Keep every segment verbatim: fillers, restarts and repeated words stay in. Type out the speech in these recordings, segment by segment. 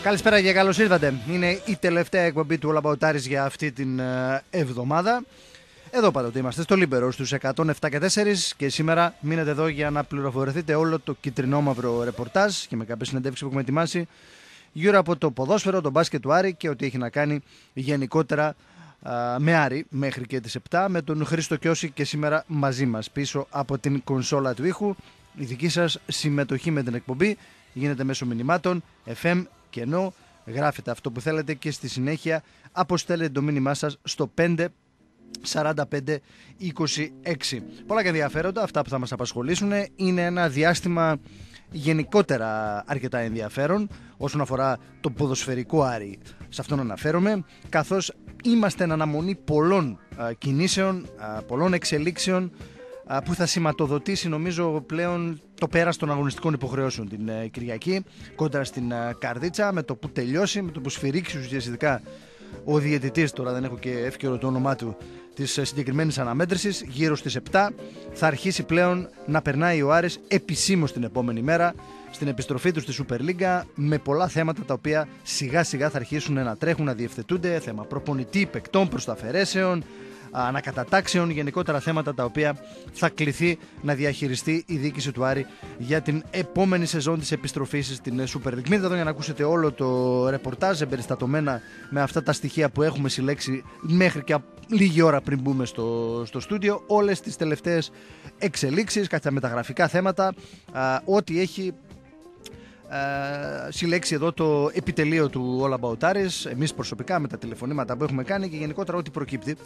Καλησπέρα και καλώς ήρθατε. Είναι η τελευταία εκπομπή του All About Aris για αυτή την εβδομάδα. Εδώ πάντοτε είμαστε στο Λίμπερο στους εκατόν επτά και τέσσερα και σήμερα μείνετε εδώ για να πληροφορηθείτε όλο το κυτρινόμαυρο ρεπορτάζ και με κάποιες συνεντεύξεις που έχουμε ετοιμάσει γύρω από το ποδόσφαιρο, το μπάσκετ του Άρη και ό,τι έχει να κάνει γενικότερα α, με Άρη μέχρι και τις επτά με τον Χρήστο Κιώση και σήμερα μαζί μας πίσω από την κονσόλα του ήχου. Η δική σας συμμετοχή με την εκπομπή γίνεται μέσω μηνυμάτων εφ εμ και ενώ γράφετε αυτό που θέλετε και στη συνέχεια αποστέλλετε το μήνυμά σας στο πέντε σαράντα πέντε είκοσι έξι. Πολλά και ενδιαφέροντα αυτά που θα μας απασχολήσουν. Είναι ένα διάστημα γενικότερα αρκετά ενδιαφέρον όσον αφορά το ποδοσφαιρικό Άρη. Σε αυτόν αναφέρομαι, καθώς είμαστε εν αναμονή πολλών α, κινήσεων, α, πολλών εξελίξεων α, που θα σηματοδοτήσει νομίζω πλέον το πέρας των αγωνιστικών υποχρεώσεων την ε, Κυριακή κόντρα στην ε, Καρδίτσα, με το που τελειώσει, με το που σφυρίξει ουσιαστικά ο διαιτητής, τώρα δεν έχω και εύκαιρο το όνομά του, της συγκεκριμένης αναμέτρησης, γύρω στις επτά θα αρχίσει πλέον να περνάει ο Άρης επισήμως την επόμενη μέρα στην επιστροφή του στη Super League, με πολλά θέματα τα οποία σιγά σιγά θα αρχίσουν να τρέχουν, να διευθετούνται, θέμα προπονητή, παικτών, προσταφαιρέσεων, ανακατατάξεων, γενικότερα θέματα τα οποία θα κληθεί να διαχειριστεί η διοίκηση του Άρη για την επόμενη σεζόν της επιστροφής στην Super League. Μείνετε εδώ για να ακούσετε όλο το ρεπορτάζ εμπεριστατωμένα με αυτά τα στοιχεία που έχουμε συλλέξει μέχρι και λίγη ώρα πριν μπούμε στο, στο στούντιο, όλες τις τελευταίες εξελίξεις, κάποια μεταγραφικά θέματα, α, ό,τι έχει Uh, συλλέξει εδώ το επιτελείο του All About Aris, εμείς προσωπικά με τα τηλεφωνήματα που έχουμε κάνει και γενικότερα ό,τι προκύπτει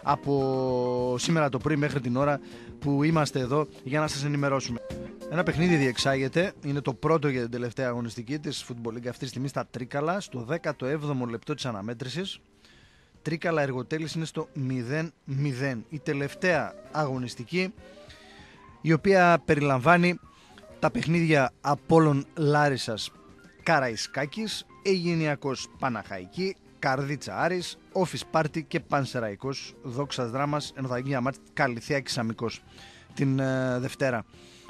από σήμερα το πρωί μέχρι την ώρα που είμαστε εδώ για να σας ενημερώσουμε. Ένα παιχνίδι διεξάγεται, είναι το πρώτο για την τελευταία αγωνιστική της Football League αυτή τη στιγμή στα Τρίκαλα, στο δέκατο έβδομο λεπτό της αναμέτρησης. Τρίκαλα Εργοτέλης είναι στο μηδέν μηδέν. Η τελευταία αγωνιστική, η οποία περιλαμβάνει τα παιχνίδια Απόλλων Λάρισσας Καραϊσκάκης, Αιγυπτιακός Παναχαϊκή, Καρδίτσα Άρης, Όφης Πάρτι και Πανσεραϊκός Δόξας Δράμας, ενώ θα γίνει ένα μάτς Καλυθέακης Αμικός την ε, Δευτέρα.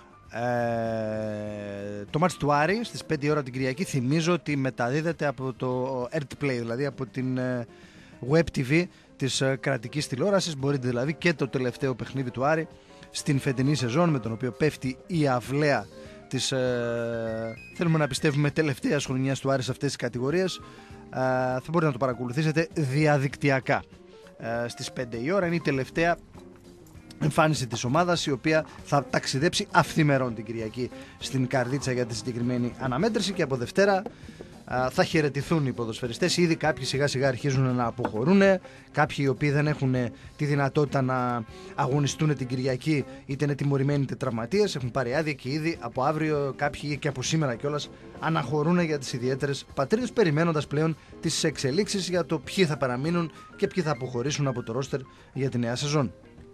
Ε, το μάτς του Άρη στις πέντε η ώρα την Κυριακή θυμίζω ότι μεταδίδεται από το AirPlay, δηλαδή από την ε, Web τι βι της ε, κρατικής τηλεόρασης. Μπορείτε δηλαδή και το τελευταίο παιχνίδι του Άρη στην φετινή σεζόν, με τον οποίο πέφτει η αυλαία της, ε, θέλουμε να πιστεύουμε, τελευταίας χρονιάς του Άρη σε αυτές τις κατηγορίες, ε, θα μπορείτε να το παρακολουθήσετε διαδικτυακά. Ε, στις πέντε η ώρα είναι η τελευταία εμφάνιση της ομάδας, η οποία θα ταξιδέψει αυθημερών την Κυριακή στην Καρδίτσα για τη συγκεκριμένη αναμέτρηση και από Δευτέρα θα χαιρετηθούν οι ποδοσφαιριστές. Ήδη κάποιοι σιγά σιγά αρχίζουν να αποχωρούν, κάποιοι οι οποίοι δεν έχουν τη δυνατότητα να αγωνιστούν την Κυριακή είτε είναι τιμωρημένοι είτε τραυματίες, έχουν πάρει άδεια και ήδη από αύριο, κάποιοι και από σήμερα κιόλας, αναχωρούν για τις ιδιαίτερες πατρίδες, περιμένοντας πλέον τις εξελίξεις για το ποιοι θα παραμείνουν και ποιοι θα αποχωρήσουν από το ρόστερ για τη νέα σεζόν.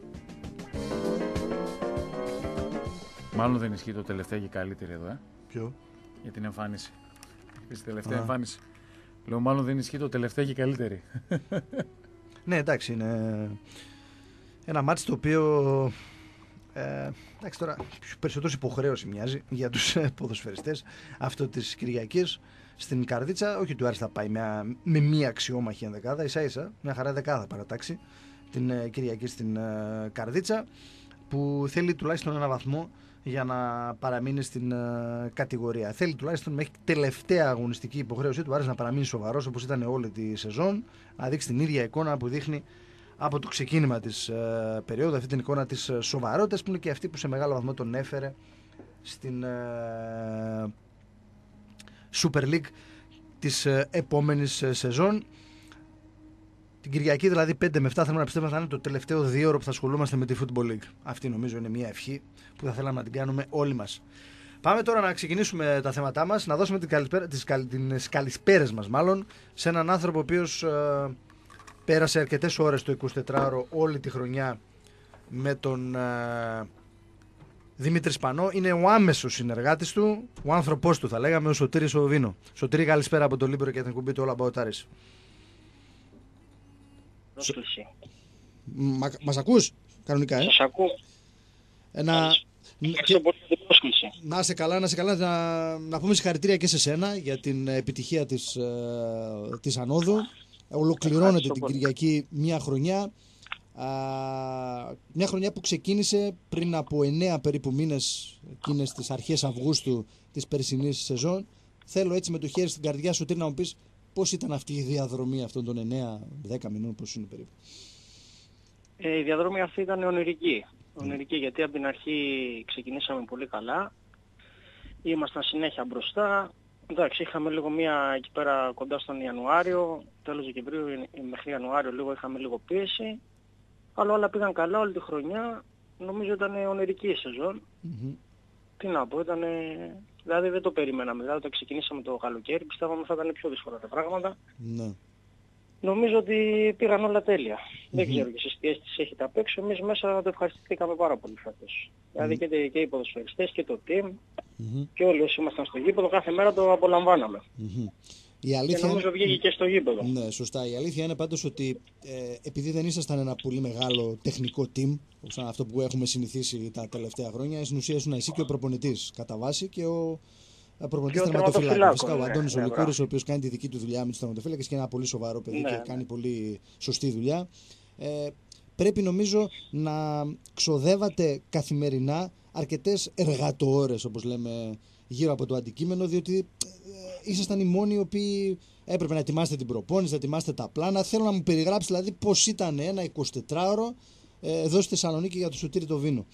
Μάλλον δεν ισχύει το τελευταίο και καλύτερη εδώ, ε? Ποιο? Για την εμφάνιση. Στη τελευταία Α. εμφάνιση. Λέω, μάλλον δεν ισχύει το τελευταίο και καλύτερη. Ναι, εντάξει, είναι ένα μάτς το οποίο ε, εντάξει, τώρα περισσότερος υποχρέωση μοιάζει για τους ε, ποδοσφαιριστές αυτό της Κυριακής στην Καρδίτσα. Όχι του Άρης θα πάει με, με μία αξιόμαχη ενδεκάδα, ίσα ίσα μια χαρά δεκάδα παρατάξει την ε, Κυριακή στην ε, Καρδίτσα, που θέλει τουλάχιστον ένα βαθμό για να παραμείνει στην uh, κατηγορία. Θέλει τουλάχιστον μέχρι τελευταία αγωνιστική υποχρέωση του Άρης να παραμείνει σοβαρός όπως ήταν όλη τη σεζόν, να δείξει την ίδια εικόνα που δείχνει από το ξεκίνημα της uh, περίοδου, αυτή την εικόνα της uh, σοβαρότητας που είναι και αυτή που σε μεγάλο βαθμό τον έφερε στην uh, Super League της uh, επόμενης uh, σεζόν. Την Κυριακή, δηλαδή πέντε με επτά, θέλουμε να πιστεύουμε θα είναι το τελευταίο δύο ώρο που θα ασχολούμαστε με τη Football League. Αυτή νομίζω είναι μια ευχή που θα θέλαμε να την κάνουμε όλοι μας. Πάμε τώρα να ξεκινήσουμε τα θέματά μας, να δώσουμε την καλησπέρα, τις, τις καλησπέρες μας μάλλον σε έναν άνθρωπο ο οποίος ε, πέρασε αρκετές ώρες το εικοσιτετράωρο όλη τη χρονιά με τον ε, Δημήτρη Σπανό. Είναι ο άμεσος συνεργάτης του, ο άνθρωπός του θα λέγαμε, ο Σωτήρης ο Βίνο. Σωτήρη, καλησπέρα από το Λίμπερο και την εκπομπή του All About Aris. Σ... Μα, μας ακούς κανονικά, ε? Σας ακούω. Ένα, Ευχαριστώ πολύ για την πρόσκληση. Να είσαι καλά, να είσαι καλά. Να, να πούμε συγχαρητήρια και σε σένα για την επιτυχία της, ε, της ανόδου. Ολοκληρώνεται την Κυριακή μια χρονιά. Α, μια χρονιά που ξεκίνησε πριν από εννέα περίπου μήνες, εκείνες τις αρχές Αυγούστου της περσινής σεζόν. Θέλω έτσι με το χέρι στην καρδιά σου, Τύρι, να μου πεις πώς ήταν αυτή η διαδρομή αυτών των εννέα δέκα μηνών, πώς είναι περίπου. Ε, η διαδρομή αυτή ήταν ονειρική. Ονειρική γιατί από την αρχή ξεκινήσαμε πολύ καλά. Ήμασταν συνέχεια μπροστά. Εντάξει, είχαμε λίγο μία εκεί πέρα κοντά στον Ιανουάριο, τέλος Δεκεμβρίου μέχρι Ιανουάριο λίγο είχαμε λίγο πίεση. Αλλά όλα πήγαν καλά όλη τη χρονιά. Νομίζω ήταν ονειρική η σεζόν. Mm-hmm. Τι να πω, ήταν... Δηλαδή δεν το περιμέναμε. Δηλαδή όταν ξεκινήσαμε το καλοκαίρι πιστεύαμε θα ήταν πιο δύσκολα τα πράγματα. Mm-hmm. Νομίζω ότι πήγαν όλα τέλεια. Mm-hmm. Δεν ξέρω και εσείς τι αίσθηση έχετε απ' έξω. Εμείς μέσα το ευχαριστηθήκαμε πάρα πολύ φέτος. Mm-hmm. Δηλαδή και, και οι ποδοσφαιριστές και το team mm-hmm. και όλοι όσοι ήμασταν στο γήπεδο κάθε μέρα το απολαμβάναμε. Mm-hmm. Η αλήθεια... Και νομίζω βγήκε και στο γήπεδο. Ναι, σωστά. Η αλήθεια είναι πάντως ότι ε, επειδή δεν ήσασταν ένα πολύ μεγάλο τεχνικό team, σαν αυτό που έχουμε συνηθίσει τα τελευταία χρόνια, στην ουσία ήσουν εσύ και ο προπονητής κατά βάση και ο προπονητής τερματοφυλάκων. Φυσικά ο Αντώνης ναι, Ολικούρης, ο οποίος κάνει τη δική του δουλειά με τους τερματοφύλακες και είναι ένα πολύ σοβαρό παιδί ναι, και κάνει ναι. πολύ σωστή δουλειά. Ε, πρέπει νομίζω να ξοδεύατε καθημερινά αρκετές εργατοώρες, όπως λέμε, γύρω από το αντικείμενο, διότι ήσασταν οι μόνοι οι οποίοι έπρεπε να ετοιμάσετε την προπόνηση, να ετοιμάσετε τα πλάνα. Θέλω να μου περιγράψει δηλαδή πώς ήταν ένα εικοσιτετράωρο ε, εδώ στη Θεσσαλονίκη για το Σωτήρη το Βίνο.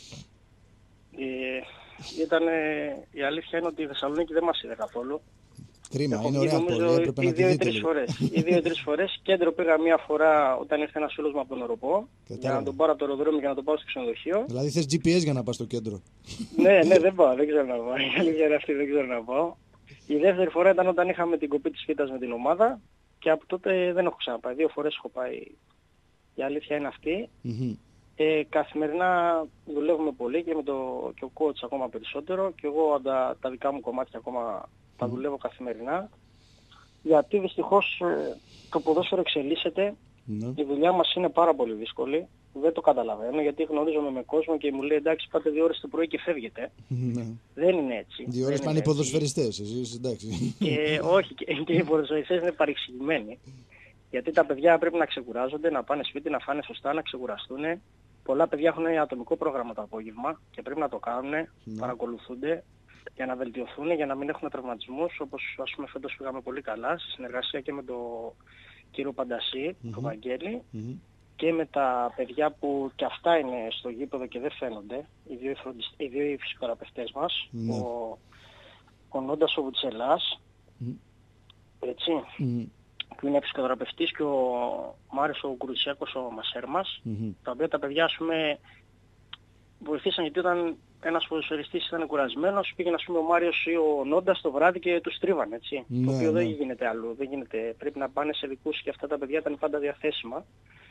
Ε, ήταν, η αλήθεια είναι ότι η Θεσσαλονίκη δεν μας είδε καθόλου. Κρίμα, Έχω είναι ωραία πόλη, έπρεπε να τη δείτε λίγο. Φορές. Οι δύο-τρεις φορές. Κέντρο πήγα μία φορά όταν ήρθε ένας φίλος μου από τον Οροπό για να τον πάρω από το αεροδρόμιο και να τον πάω στο ξενοδοχείο. Δηλαδή θες τζι πι ες για να πας στο κέντρο. ναι, ναι, δεν πάω, δεν ξέρω να πάω. Η αλήθεια είναι αυτή, δεν ξέρω να πάω. Η δεύτερη φορά ήταν όταν είχαμε την κοπή της φύτας με την ομάδα και από τότε δεν έχω ξαναπάει. Δύο φορές έχω πάει. Η αλήθεια είναι αυτή. Mm-hmm. Ε, καθημερινά δουλεύουμε πολύ και με το και ο coach ακόμα περισσότερο και εγώ τα, τα δικά μου κομμάτια ακόμα τα δουλεύω καθημερινά γιατί δυστυχώς το ποδόσφαιρο εξελίσσεται, mm-hmm. η δουλειά μας είναι πάρα πολύ δύσκολη, δεν το καταλαβαίνω γιατί γνωρίζομαι με κόσμο και μου λέει εντάξει πάτε δύο ώρες το πρωί και φεύγετε. Mm-hmm. Δεν είναι έτσι. Δύο ώρες πάνε οι ποδοσφαιριστές, εσείς εντάξει. Και, όχι, και, και οι ποδοσφαιριστές είναι παρεξηγημένοι. Γιατί τα παιδιά πρέπει να ξεκουράζονται, να πάνε σπίτι, να φάνε σωστά, να ξεκουραστούν. Πολλά παιδιά έχουν ατομικό πρόγραμμα το απόγευμα και πρέπει να το κάνουν, ναι. παρακολουθούνται για να βελτιωθούν, για να μην έχουν τραυματισμούς. Όπως ας πούμε φέτος πήγαμε πολύ καλά, στη συνεργασία και με τον κύριο Παντασί, mm-hmm. τον Βαγγέλη, mm-hmm. και με τα παιδιά που και αυτά είναι στο γήπεδο και δεν φαίνονται, οι δύο, οι δύο φυσικοθεραπευτές μας, mm-hmm. ο, ο Νόντας ο Βουτσελάς, mm-hmm. έτσι, mm-hmm. που είναι φυσικοθεραπευτής και ο Μάριος ο Κουρουσιάκος ο μασέρ μας, mm-hmm. τα οποία τα παιδιά ας πούμε βοηθήσαν γιατί όταν ένας ποδοσφαιριστής ήταν κουρασμένος πήγαινε ας πούμε ο Μάριος ή ο Νόντας το βράδυ και τους τρίβαν έτσι, ναι, το οποίο ναι. δεν γίνεται αλλού, δεν γίνεται, πρέπει να πάνε σε δικούς και αυτά τα παιδιά ήταν πάντα διαθέσιμα.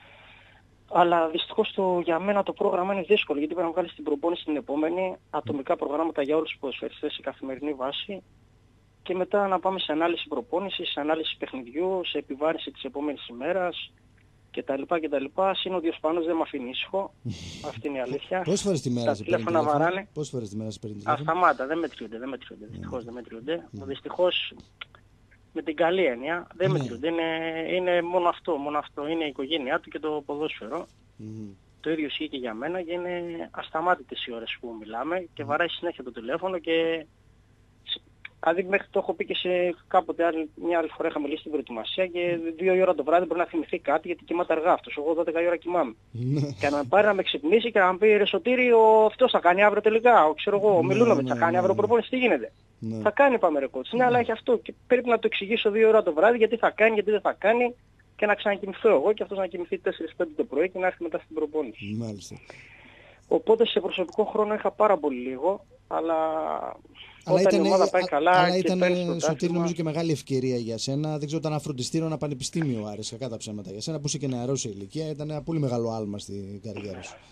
Αλλά δυστυχώς το, για μένα το πρόγραμμα είναι δύσκολο γιατί πρέπει να βγάλεις την προπόνηση την επόμενη, ατομικά προγράμματα για όλους τους ποδοσφαιριστές σε καθημερινή βάση και μετά να πάμε σε ανάλυση προπόνησης, σε ανάλυση παιχνιδιού, σε επιβάρυνση της επόμενης ημέρας κτλ. κτλ. Συν ότι ο Σπάνος δεν με αφήνει ήσυχο. Αυτή είναι η αλήθεια. Πόσες φορές τη μέρα τα σε παίρνει τηλέφωνα βαράνε. Πόσες φορές τη μέρα σε παίρνει τηλέφωνο. Ασταμάτα, δεν μετριούνται, δεν μετριούνται. Δυστυχώς δεν μετριούνται. Δυστυχώς με την καλή έννοια δεν μετριούνται. Είναι, είναι μόνο αυτό, μόνο αυτό. Είναι η οικογένειά του και το ποδόσφαιρο. Mm-hmm. Το ίδιο ισχύει και για μένα και είναι ασταμάτητες οι ώρες που μιλάμε και βαράει συνέχεια το τηλέφωνο και δηλαδή μέχρι το έχω πει και σε κάποτε άλλη, μια άλλη φορά είχα μιλήσει στην προετοιμασία και δύο η ώρα το βράδυ μπορεί να θυμηθεί κάτι γιατί κοιμάται αργά αυτός. Εγώ δώδεκα η ώρα κοιμάμαι. και να με πάρει να με ξυπνήσει και να μου πει ρε Σωτήρη, ο αυτός θα κάνει αύριο τελικά. Ο, ξέρω εγώ, ο Μιλούνοβιτς θα κάνει αύριο προπόνηση, τι γίνεται. Ναι. Θα κάνει πάμε ρε κότσι. Ναι, αλλά έχει αυτό και πρέπει να το εξηγήσω δύο ώρα το βράδυ γιατί θα κάνει, γιατί δεν θα κάνει και να ξανακοιμηθώ εγώ και αυτός να κοιμηθεί τέσσερις πέντε το πρωί και να έρθει μετά στην προπόνηση. Μάλιστα. Οπότε σε προσωπικό χρόνο είχα πάρα πολύ λίγο, αλλά, αλλά όταν ήταν, η ομάδα πάει καλά αλλά και ήταν, παίρνει το Σωτήρη, νομίζω και μεγάλη ευκαιρία για σένα. Δεν ξέρω, ήταν ένα φροντιστήριο, ένα πανεπιστήμιο άρεσε κατά ψέματα για σένα που είσαι και νεαρός σε ηλικία. Ήταν ένα πολύ μεγάλο άλμα στην καριέρα σου.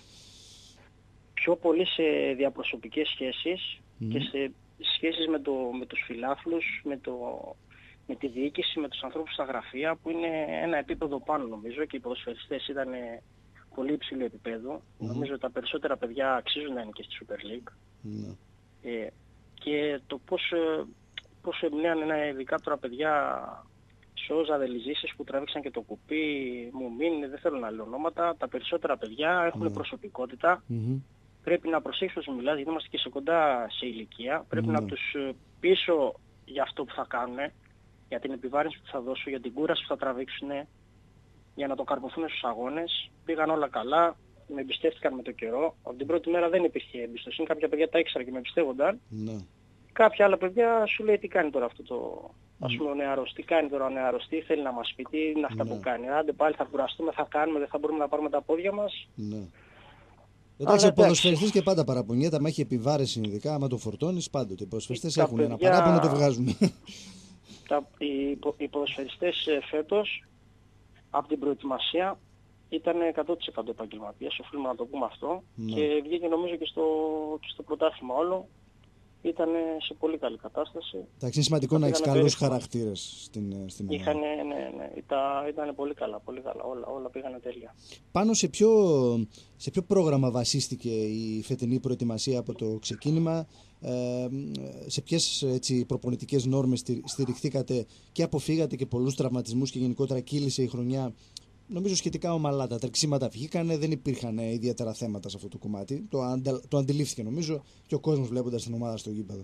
Πιο πολύ σε διαπροσωπικές σχέσεις mm. και σε σχέσεις με, το, με τους φιλάθλους, με, το, με τη διοίκηση, με τους ανθρώπους στα γραφεία που είναι ένα επίπεδο πάνω νομίζω και οι ποδοσφαιριστές ήταν πολύ υψηλού επίπεδου. Mm-hmm. Νομίζω ότι τα περισσότερα παιδιά αξίζουν να είναι και στη Super League. Mm-hmm. Ε, και το πώς, πώς εμπνέαν ειδικά τώρα παιδιά Σόζα, Δελιζήσεις που τραβήξαν και το κουπί, μου μείνει, δεν θέλω να λέω ονόματα. Τα περισσότερα παιδιά έχουν mm-hmm. προσωπικότητα. Mm-hmm. Πρέπει να προσέξεις όσο μιλάς, γιατί είμαστε και σε κοντά σε ηλικία. Πρέπει mm-hmm. να τους πείσω για αυτό που θα κάνουν, για την επιβάρυνση που θα δώσουν, για την κούραση που θα τραβήξουν, για να το καρποθούν στους αγώνες. Πήγαν όλα καλά, με εμπιστεύτηκαν με το καιρό. Από την πρώτη μέρα δεν υπήρχε εμπιστοσύνη. Κάποια παιδιά τα ήξερα και με εμπιστεύονταν. Mm-hmm. Κάποια άλλα παιδιά σου λέει τι κάνει τώρα αυτό το... Mm. Ας πούμε ο νεαρός, τι κάνει τώρα ο νεαρός, τι θέλει να μας πει, τι είναι αυτά mm. που κάνει. Άντε πάλι θα κουραστούμε, θα κάνουμε, δεν θα μπορούμε να πάρουμε τα πόδια μας. Mm. Εντάξει, ο ποδοσφαιριστής και πάντα παραπονιέται, άμα έχει επιβάρηση ειδικά, άμα το φορτώνεις πάντοτε. Οι ποδοσφαιριστές έχουν παιδιά... ένα παράπονο, το βγάζουν. Τα, οι, οι ποδοσφαιριστές φέτος, από την προετοιμασία, ήταν εκατό τοις εκατό επαγγελματίες, οφείλουμε να το πούμε αυτό. Mm. Και βγήκε νομίζω και στο, και στο πρωτάθλημα όλο. Ήταν σε πολύ καλή κατάσταση. Εντάξει, είναι σημαντικό να έχεις καλούς χαρακτήρες στην, στην ομάδα. Είχαν, ναι, ναι, ήταν, ήταν πολύ καλά, πολύ καλά. Όλα, όλα πήγανε τέλεια. Πάνω σε ποιο, σε ποιο πρόγραμμα βασίστηκε η φετινή προετοιμασία από το ξεκίνημα, ε, σε ποιες έτσι, προπονητικές νόρμες στηριχθήκατε και αποφύγατε και πολλούς τραυματισμούς και γενικότερα κύλησε η χρονιά? Νομίζω σχετικά ομαλά τα τρεξίματα βγήκανε, δεν υπήρχαν ιδιαίτερα θέματα σε αυτό το κομμάτι. Το, αντα, το αντιλήφθηκε νομίζω και ο κόσμος βλέποντας την ομάδα στο γήπεδο.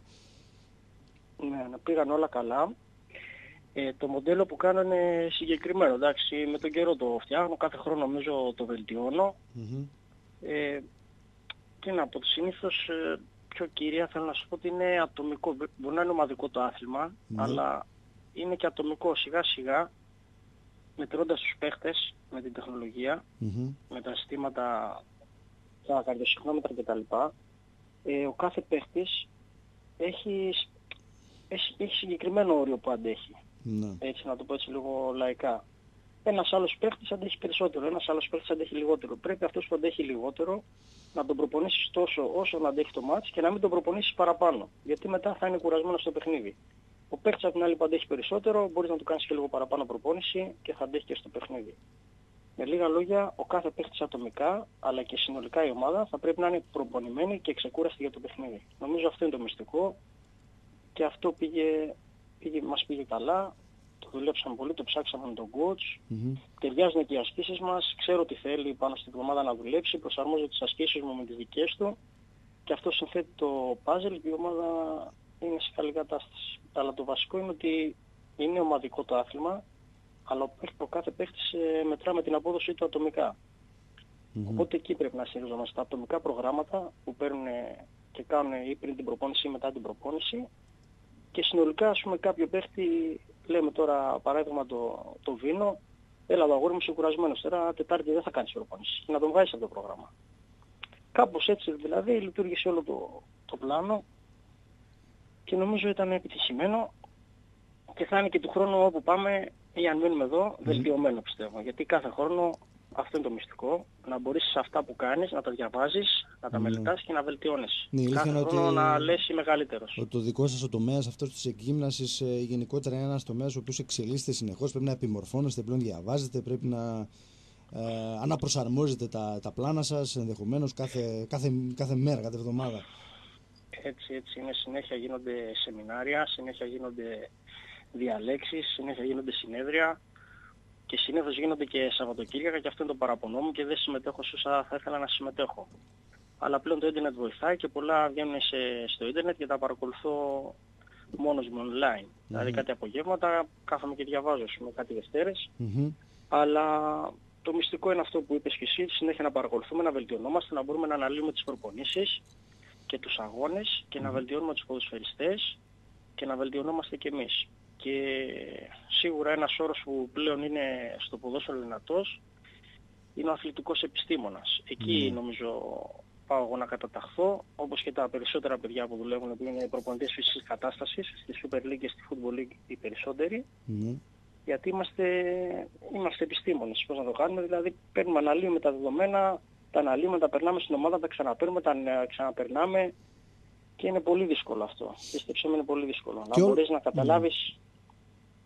Ναι, πήγαν όλα καλά. Ε, το μοντέλο που κάνω είναι συγκεκριμένο. Εντάξει, με τον καιρό το φτιάχνω, κάθε χρόνο νομίζω το βελτιώνω. Mm-hmm. Ε, τι να πω, συνήθως ε, πιο κυρία θέλω να σου πω ότι είναι ατομικό. Μπορεί να είναι ομαδικό το άθλημα, mm-hmm. αλλά είναι και ατομικό σιγά σιγά. Μετρώντας τους παίχτες με την τεχνολογία, mm-hmm. με τα συστήματα, τα καρδιοσυχνόμετρα κτλ. Ε, ο κάθε παίχτης έχει, έχει, έχει συγκεκριμένο όριο που αντέχει. Mm-hmm. Έτσι να το πω έτσι λίγο λαϊκά. Ένας άλλος παίχτης αντέχει περισσότερο, ένας άλλος παίχτης αντέχει λιγότερο. Πρέπει αυτός που αντέχει λιγότερο να τον προπονήσεις τόσο όσο να αντέχει το μάτς και να μην τον προπονήσεις παραπάνω. Γιατί μετά θα είναι κουρασμένος στο παιχνίδι. Ο παίκτης από την άλλη που αντέχει περισσότερο, μπορείς να του κάνεις και λίγο παραπάνω προπόνηση και θα αντέχει και στο παιχνίδι. Με λίγα λόγια, ο κάθε παίκτης ατομικά, αλλά και συνολικά η ομάδα, θα πρέπει να είναι προπονημένη και ξεκούραστη για το παιχνίδι. Νομίζω αυτό είναι το μυστικό και αυτό πήγε, πήγε, μας πήγε καλά. Το δουλέψαμε πολύ, το ψάξαμε με τον coach. Mm-hmm. Ταιριάζουν και οι ασκήσεις μας. Ξέρω τι θέλει πάνω στην εβδομάδα να δουλέψει. Προσαρμόζω τις ασκήσεις μου με τις δικές του. Και αυτό συνθέτει το puzzle και η ομάδα είναι σε καλή κατάσταση. Αλλά το βασικό είναι ότι είναι ομαδικό το άθλημα, αλλά ο κάθε παίχτης μετρά με την απόδοση του ατομικά. Mm-hmm. Οπότε εκεί πρέπει να στηριζόμαστε. Τα ατομικά προγράμματα που παίρνουν και κάνουν ή πριν την προπόνηση ή μετά την προπόνηση. Και συνολικά, ας πούμε, κάποιο παίχτη, λέμε τώρα παράδειγμα το, το Βίνο, έλα το αγόρι μου είσαι κουρασμένος, τώρα Τετάρτη δεν θα κάνεις προπόνηση. Και να τον βγάζεις από το πρόγραμμα. Κάπως έτσι δηλαδή λειτουργήσε όλο το, το πλάνο. Και νομίζω ήταν επιτυχημένο και θα είναι και του χρόνου όπου πάμε ή αν μείνουμε εδώ βελτιωμένο πιστεύω. Γιατί κάθε χρόνο αυτό είναι το μυστικό, να μπορείς σε αυτά που κάνεις να τα διαβάζεις, να τα μελετάς και να βελτιώνεις. Ναι, κάθε χρόνο ότι... να λες είμαι μεγαλύτερος. Ότι το δικό σας ο τομέας αυτός της εκγύμνασης ε, γενικότερα είναι ένας τομέας ο οποίος εξελίσσεται συνεχώς, πρέπει να επιμορφώνεστε, πρέπει να διαβάζετε, πρέπει να ε, αναπροσαρμόζετε τα, τα πλάνα σας ενδεχομένως κάθε, κάθε, κάθε μέρα, κάθε εβδομάδα. Έτσι, έτσι είναι, συνέχεια γίνονται σεμινάρια, συνέχεια γίνονται διαλέξεις, συνέχεια γίνονται συνέδρια και συνήθως γίνονται και Σαββατοκύριακα και αυτό είναι το παραπονό μου και δεν συμμετέχω όσα θα ήθελα να συμμετέχω. Αλλά πλέον το ίντερνετ βοηθάει και πολλά βγαίνουν σε, στο ίντερνετ και τα παρακολουθώ μόνος μου online. Mm-hmm. Δηλαδή κάτι απογεύματα κάθομαι και διαβάζω με κάτι Δευτέρες. Mm-hmm. Αλλά το μυστικό είναι αυτό που είπες και εσύ, συνέχεια να παρακολουθούμε, να βελτιωνόμαστε, να μπορούμε να αναλύουμε τις προπονήσεις και τους αγώνες και mm. να βελτιώνουμε τους ποδοσφαιριστές και να βελτιωνόμαστε κι εμείς. Και σίγουρα ένας όρος που πλέον είναι στο ποδόσφαιρο δυνατός είναι ο αθλητικός επιστήμονας. Εκεί mm. νομίζω πάω εγώ να καταταχθώ, όπως και τα περισσότερα παιδιά που δουλεύουν που είναι προπονητές φυσικής κατάστασης, στη Super League και στη Football League οι περισσότεροι. Mm. Γιατί είμαστε, είμαστε επιστήμονες, πώς να το κάνουμε, δηλαδή παίρνουμε, αναλύουμε τα δεδομένα, τα αναλύουμε, τα περνάμε στην ομάδα, τα ξαναπαίρνουμε, τα ξαναπερνάμε και είναι πολύ δύσκολο αυτό. Πίστεψε με, είναι πολύ δύσκολο. Και να μπορείς να καταλάβεις mm.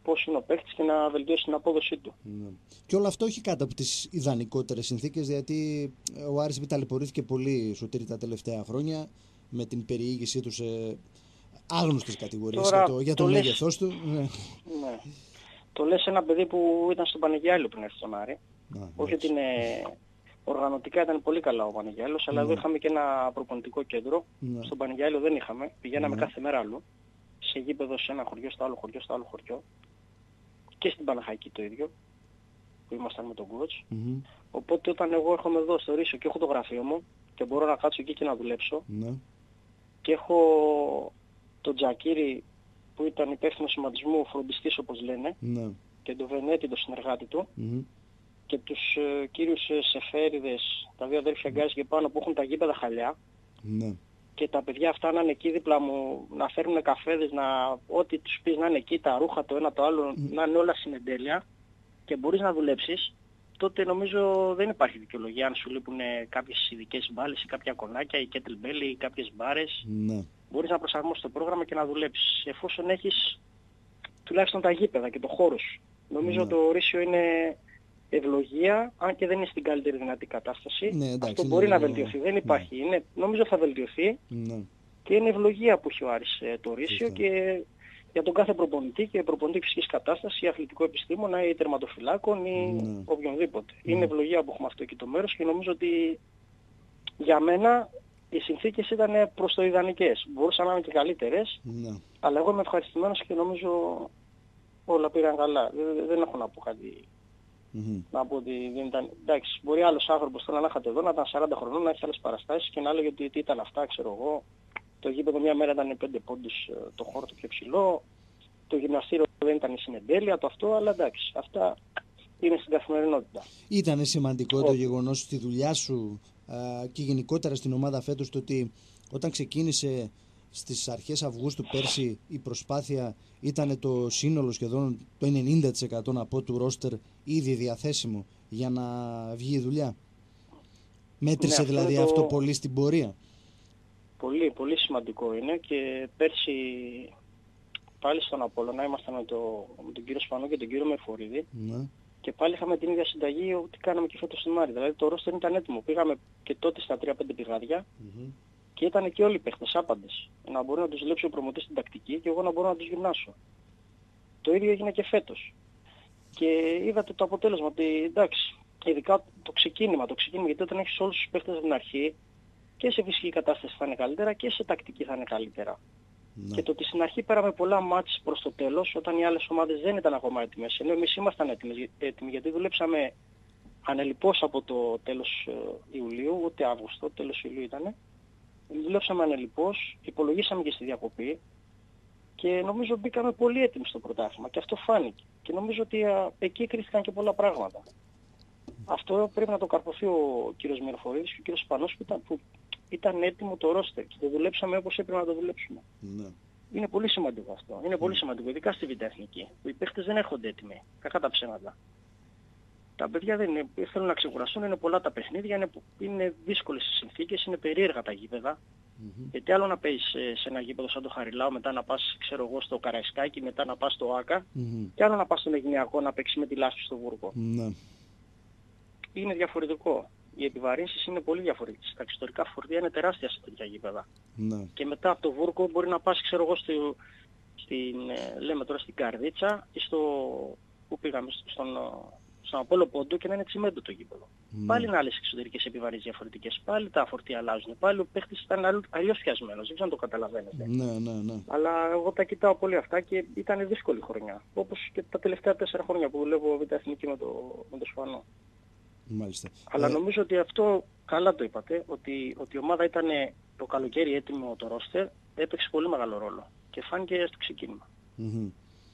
πώς είναι ο παίκτης και να βελτιώσει την απόδοσή του. Ναι. Και όλο αυτό όχι κάτω από τις ιδανικότερες συνθήκες, γιατί ο Άρης ταλαιπωρήθηκε πολύ Σωτήρη τα τελευταία χρόνια με την περιήγησή του σε άγνωστες κατηγορίες για το, για το, το μέγεθός του. Ναι. Ναι. Το λες ένα παιδί που ήταν στον Πανεγιάλο πριν έρθει στον Άρη. Να, όχι ότι είναι... Οργανωτικά ήταν πολύ καλά ο Πανεγιάλος, αλλά ναι. εδώ είχαμε και ένα προπονητικό κέντρο. Ναι. Στον Πανεγιάλο δεν είχαμε. Πηγαίναμε ναι. κάθε μέρα αλλού. Σε γήπεδο, σε ένα χωριό, στο άλλο χωριό, στο άλλο χωριό. Και στην Παναχαϊκή το ίδιο, που ήμασταν με τον coach. Mm-hmm. Οπότε όταν εγώ έρχομαι εδώ στο Ρήσο και έχω το γραφείο μου και μπορώ να κάτσω εκεί και να δουλέψω, ναι. και έχω τον Τζακίρι που ήταν υπεύθυνος σηματισμού, φροντιστής όπως λένε, ναι. και τον Βενέτη, τον συνεργάτη του, mm-hmm. και τους ε, κύριους ε, Σεφέριδες, τα δύο αδέρφια Γκάζι και πάνω που έχουν τα γήπεδα χαλιά, ναι. και τα παιδιά αυτά να είναι εκεί δίπλα μου, να φέρουν καφέδες, να, ό,τι τους πεις να είναι εκεί, τα ρούχα το ένα το άλλο, mm. να είναι όλα συνεντέλεια και μπορείς να δουλέψεις, τότε νομίζω δεν υπάρχει δικαιολογία αν σου λείπουν κάποιες ειδικές μπάλες ή κάποια κονάκια ή kettlebell ή κάποιες μπάρες. Ναι. Μπορείς να προσαρμόσεις το πρόγραμμα και να δουλέψεις, εφόσον έχεις τουλάχιστον τα γήπεδα και το χώρο σου. Νομίζω ναι. το Ρήσιο είναι ευλογία, αν και δεν είναι στην καλύτερη δυνατή κατάσταση. Ναι, εντάξει, αυτό μπορεί είναι... να βελτιωθεί, δεν υπάρχει. Ναι. Είναι, νομίζω θα βελτιωθεί, ναι. και είναι ευλογία που έχει ο Άρης ε, το Ρήσιο και για τον κάθε προπονητή και προπονητή φυσικής κατάστασης ή αθλητικό επιστήμονα ή τερματοφυλάκων ή ναι. οποιονδήποτε. Ναι. Είναι ευλογία που έχουμε αυτό εκεί το μέρος και νομίζω ότι για μένα οι συνθήκες ήταν προς το ιδανικές. Μπορούσαν να είναι και καλύτερες, ναι. αλλά εγώ είμαι ευχαριστημένος και νομίζω όλα πήγαν καλά. Δεν, δεν έχω να πω κάτι. Mm-hmm. Να πω ότι δεν ήταν. Εντάξει, μπορεί άλλος άνθρωπος τώρα να είχατε εδώ να ήταν σαράντα χρονών, να έχει άλλες παραστάσεις και να έλεγε ότι τι ήταν αυτά, ξέρω εγώ. Το γήπεδο μια μέρα ήταν πέντε πόντους, το χώρο το πιο ψηλό. Το γυμναστήριο δεν ήταν η συνεντέλεια, το αυτό, αλλά εντάξει, αυτά είναι στην καθημερινότητα. Ήταν σημαντικό oh. το γεγονός στη δουλειά σου α, και γενικότερα στην ομάδα φέτος το ότι όταν ξεκίνησε στις αρχές Αυγούστου πέρσι η προσπάθεια ήταν το σύνολο σχεδόν το ενενήντα τοις εκατό να πω του ρόστερ ήδη διαθέσιμο για να βγει η δουλειά. Μέτρησε ναι, δηλαδή αυτό, αυτό πολύ στην πορεία. Πολύ, πολύ σημαντικό είναι και πέρσι πάλι στον Απόλλωνα ήμασταν με, το, με τον κύριο Σπανό και τον κύριο Μερφορίδη ναι. και πάλι είχαμε την ίδια συνταγή ότι κάναμε και φέτος στην Άρη. Δηλαδή το ρόστερ ήταν έτοιμο. Πήγαμε και τότε στα τρία πέντε πηγάδια mm-hmm. και ήταν και όλοι οι παίχτες άπαντες. Να μπορεί να τους δουλέψει ο προμοτής στην τακτική και εγώ να μπορώ να τους γυμνάσω. Το ίδιο έγινε και φέτος. Και είδατε το αποτέλεσμα ότι εντάξει, ειδικά το ξεκίνημα, το ξεκίνημα γιατί όταν έχεις όλους τους παίχτες από την αρχή και σε φυσική κατάσταση θα είναι καλύτερα και σε τακτική θα είναι καλύτερα. Ναι. Και το ότι στην αρχή πέραμε πολλά μάτς προς το τέλος, όταν οι άλλες ομάδες δεν ήταν ακόμα έτοιμες, ενώ εμείς ήμασταν έτοιμοι, έτοιμοι γιατί δουλέψαμε ανελιπώς από το τέλος Ιουλίου, ούτε Αύγουστο, τέλος Ιουλίου ήταν. Δουλέψαμε ανελιπώς, υπολογίσαμε και στη διακοπή και νομίζω μπήκαμε πολύ έτοιμοι στο πρωτάθλημα και αυτό φάνηκε. Και νομίζω ότι α, εκεί κρίθηκαν και πολλά πράγματα. Αυτό πρέπει να το καρποθεί ο κύριος Μερφορίδης και ο κύριος Σπανός που ήταν, που ήταν έτοιμο το ρόστερ και το δουλέψαμε όπως έπρεπε να το δουλέψουμε. Ναι. Είναι πολύ σημαντικό αυτό. Είναι πολύ σημαντικό, ειδικά στη Β' Εθνική, που οι παίχτες δεν έρχονται έτοιμοι, κακά τα ψέματα. Τα παιδιά δεν είναι, θέλουν να ξεκουραστούν, είναι πολλά τα παιχνίδια, είναι, είναι δύσκολες οι συνθήκες, είναι περίεργα τα γήπεδα. Mm-hmm. Γιατί άλλο να παίζεις σε, σε ένα γήπεδο σαν το Χαριλάου, μετά να πας ξέρω εγώ στο Καραϊσκάκι, μετά να πας στο Άκα mm-hmm. και άλλο να πας στον Αιγινιακό να παίξεις με τη Λάσπη στο Βούρκο. Mm-hmm. Είναι διαφορετικό. Οι επιβαρύνσεις είναι πολύ διαφορετικές. Τα εξωτερικά φορτία είναι τεράστια σε τέτοια γήπεδα. Mm-hmm. Και μετά από το Βούρκο μπορεί να πας ξέρω εγώ στο, στην, λέμε τώρα στην Καρδίτσα ή στο, που πήγαμε στον... στον Απόλλω Πόντο και να είναι τσιμέντο το γήπεδο. Mm. Πάλι είναι άλλες εξωτερικές επιβαρύνσεις διαφορετικές. Πάλι τα φορτία αλλάζουν. Πάλι ο παίχτης ήταν αλλιώς φτιασμένος. Δεν ξέρω αν το καταλαβαίνετε. Ναι, ναι, ναι. Αλλά εγώ τα κοιτάω πολύ αυτά και ήταν δύσκολη χρονιά. Όπως και τα τελευταία τέσσερα χρόνια που δουλεύω Β' Εθνική με το, με το Σπανό. Μάλιστα. Αλλά ε... νομίζω ότι αυτό καλά το είπατε. Ότι, ότι η ομάδα ήταν το καλοκαίρι έτοιμο το ρόστερ. Έπαιξε πολύ μεγάλο ρόλο. Και φάνηκε στο ξεκίνημα. Mm-hmm.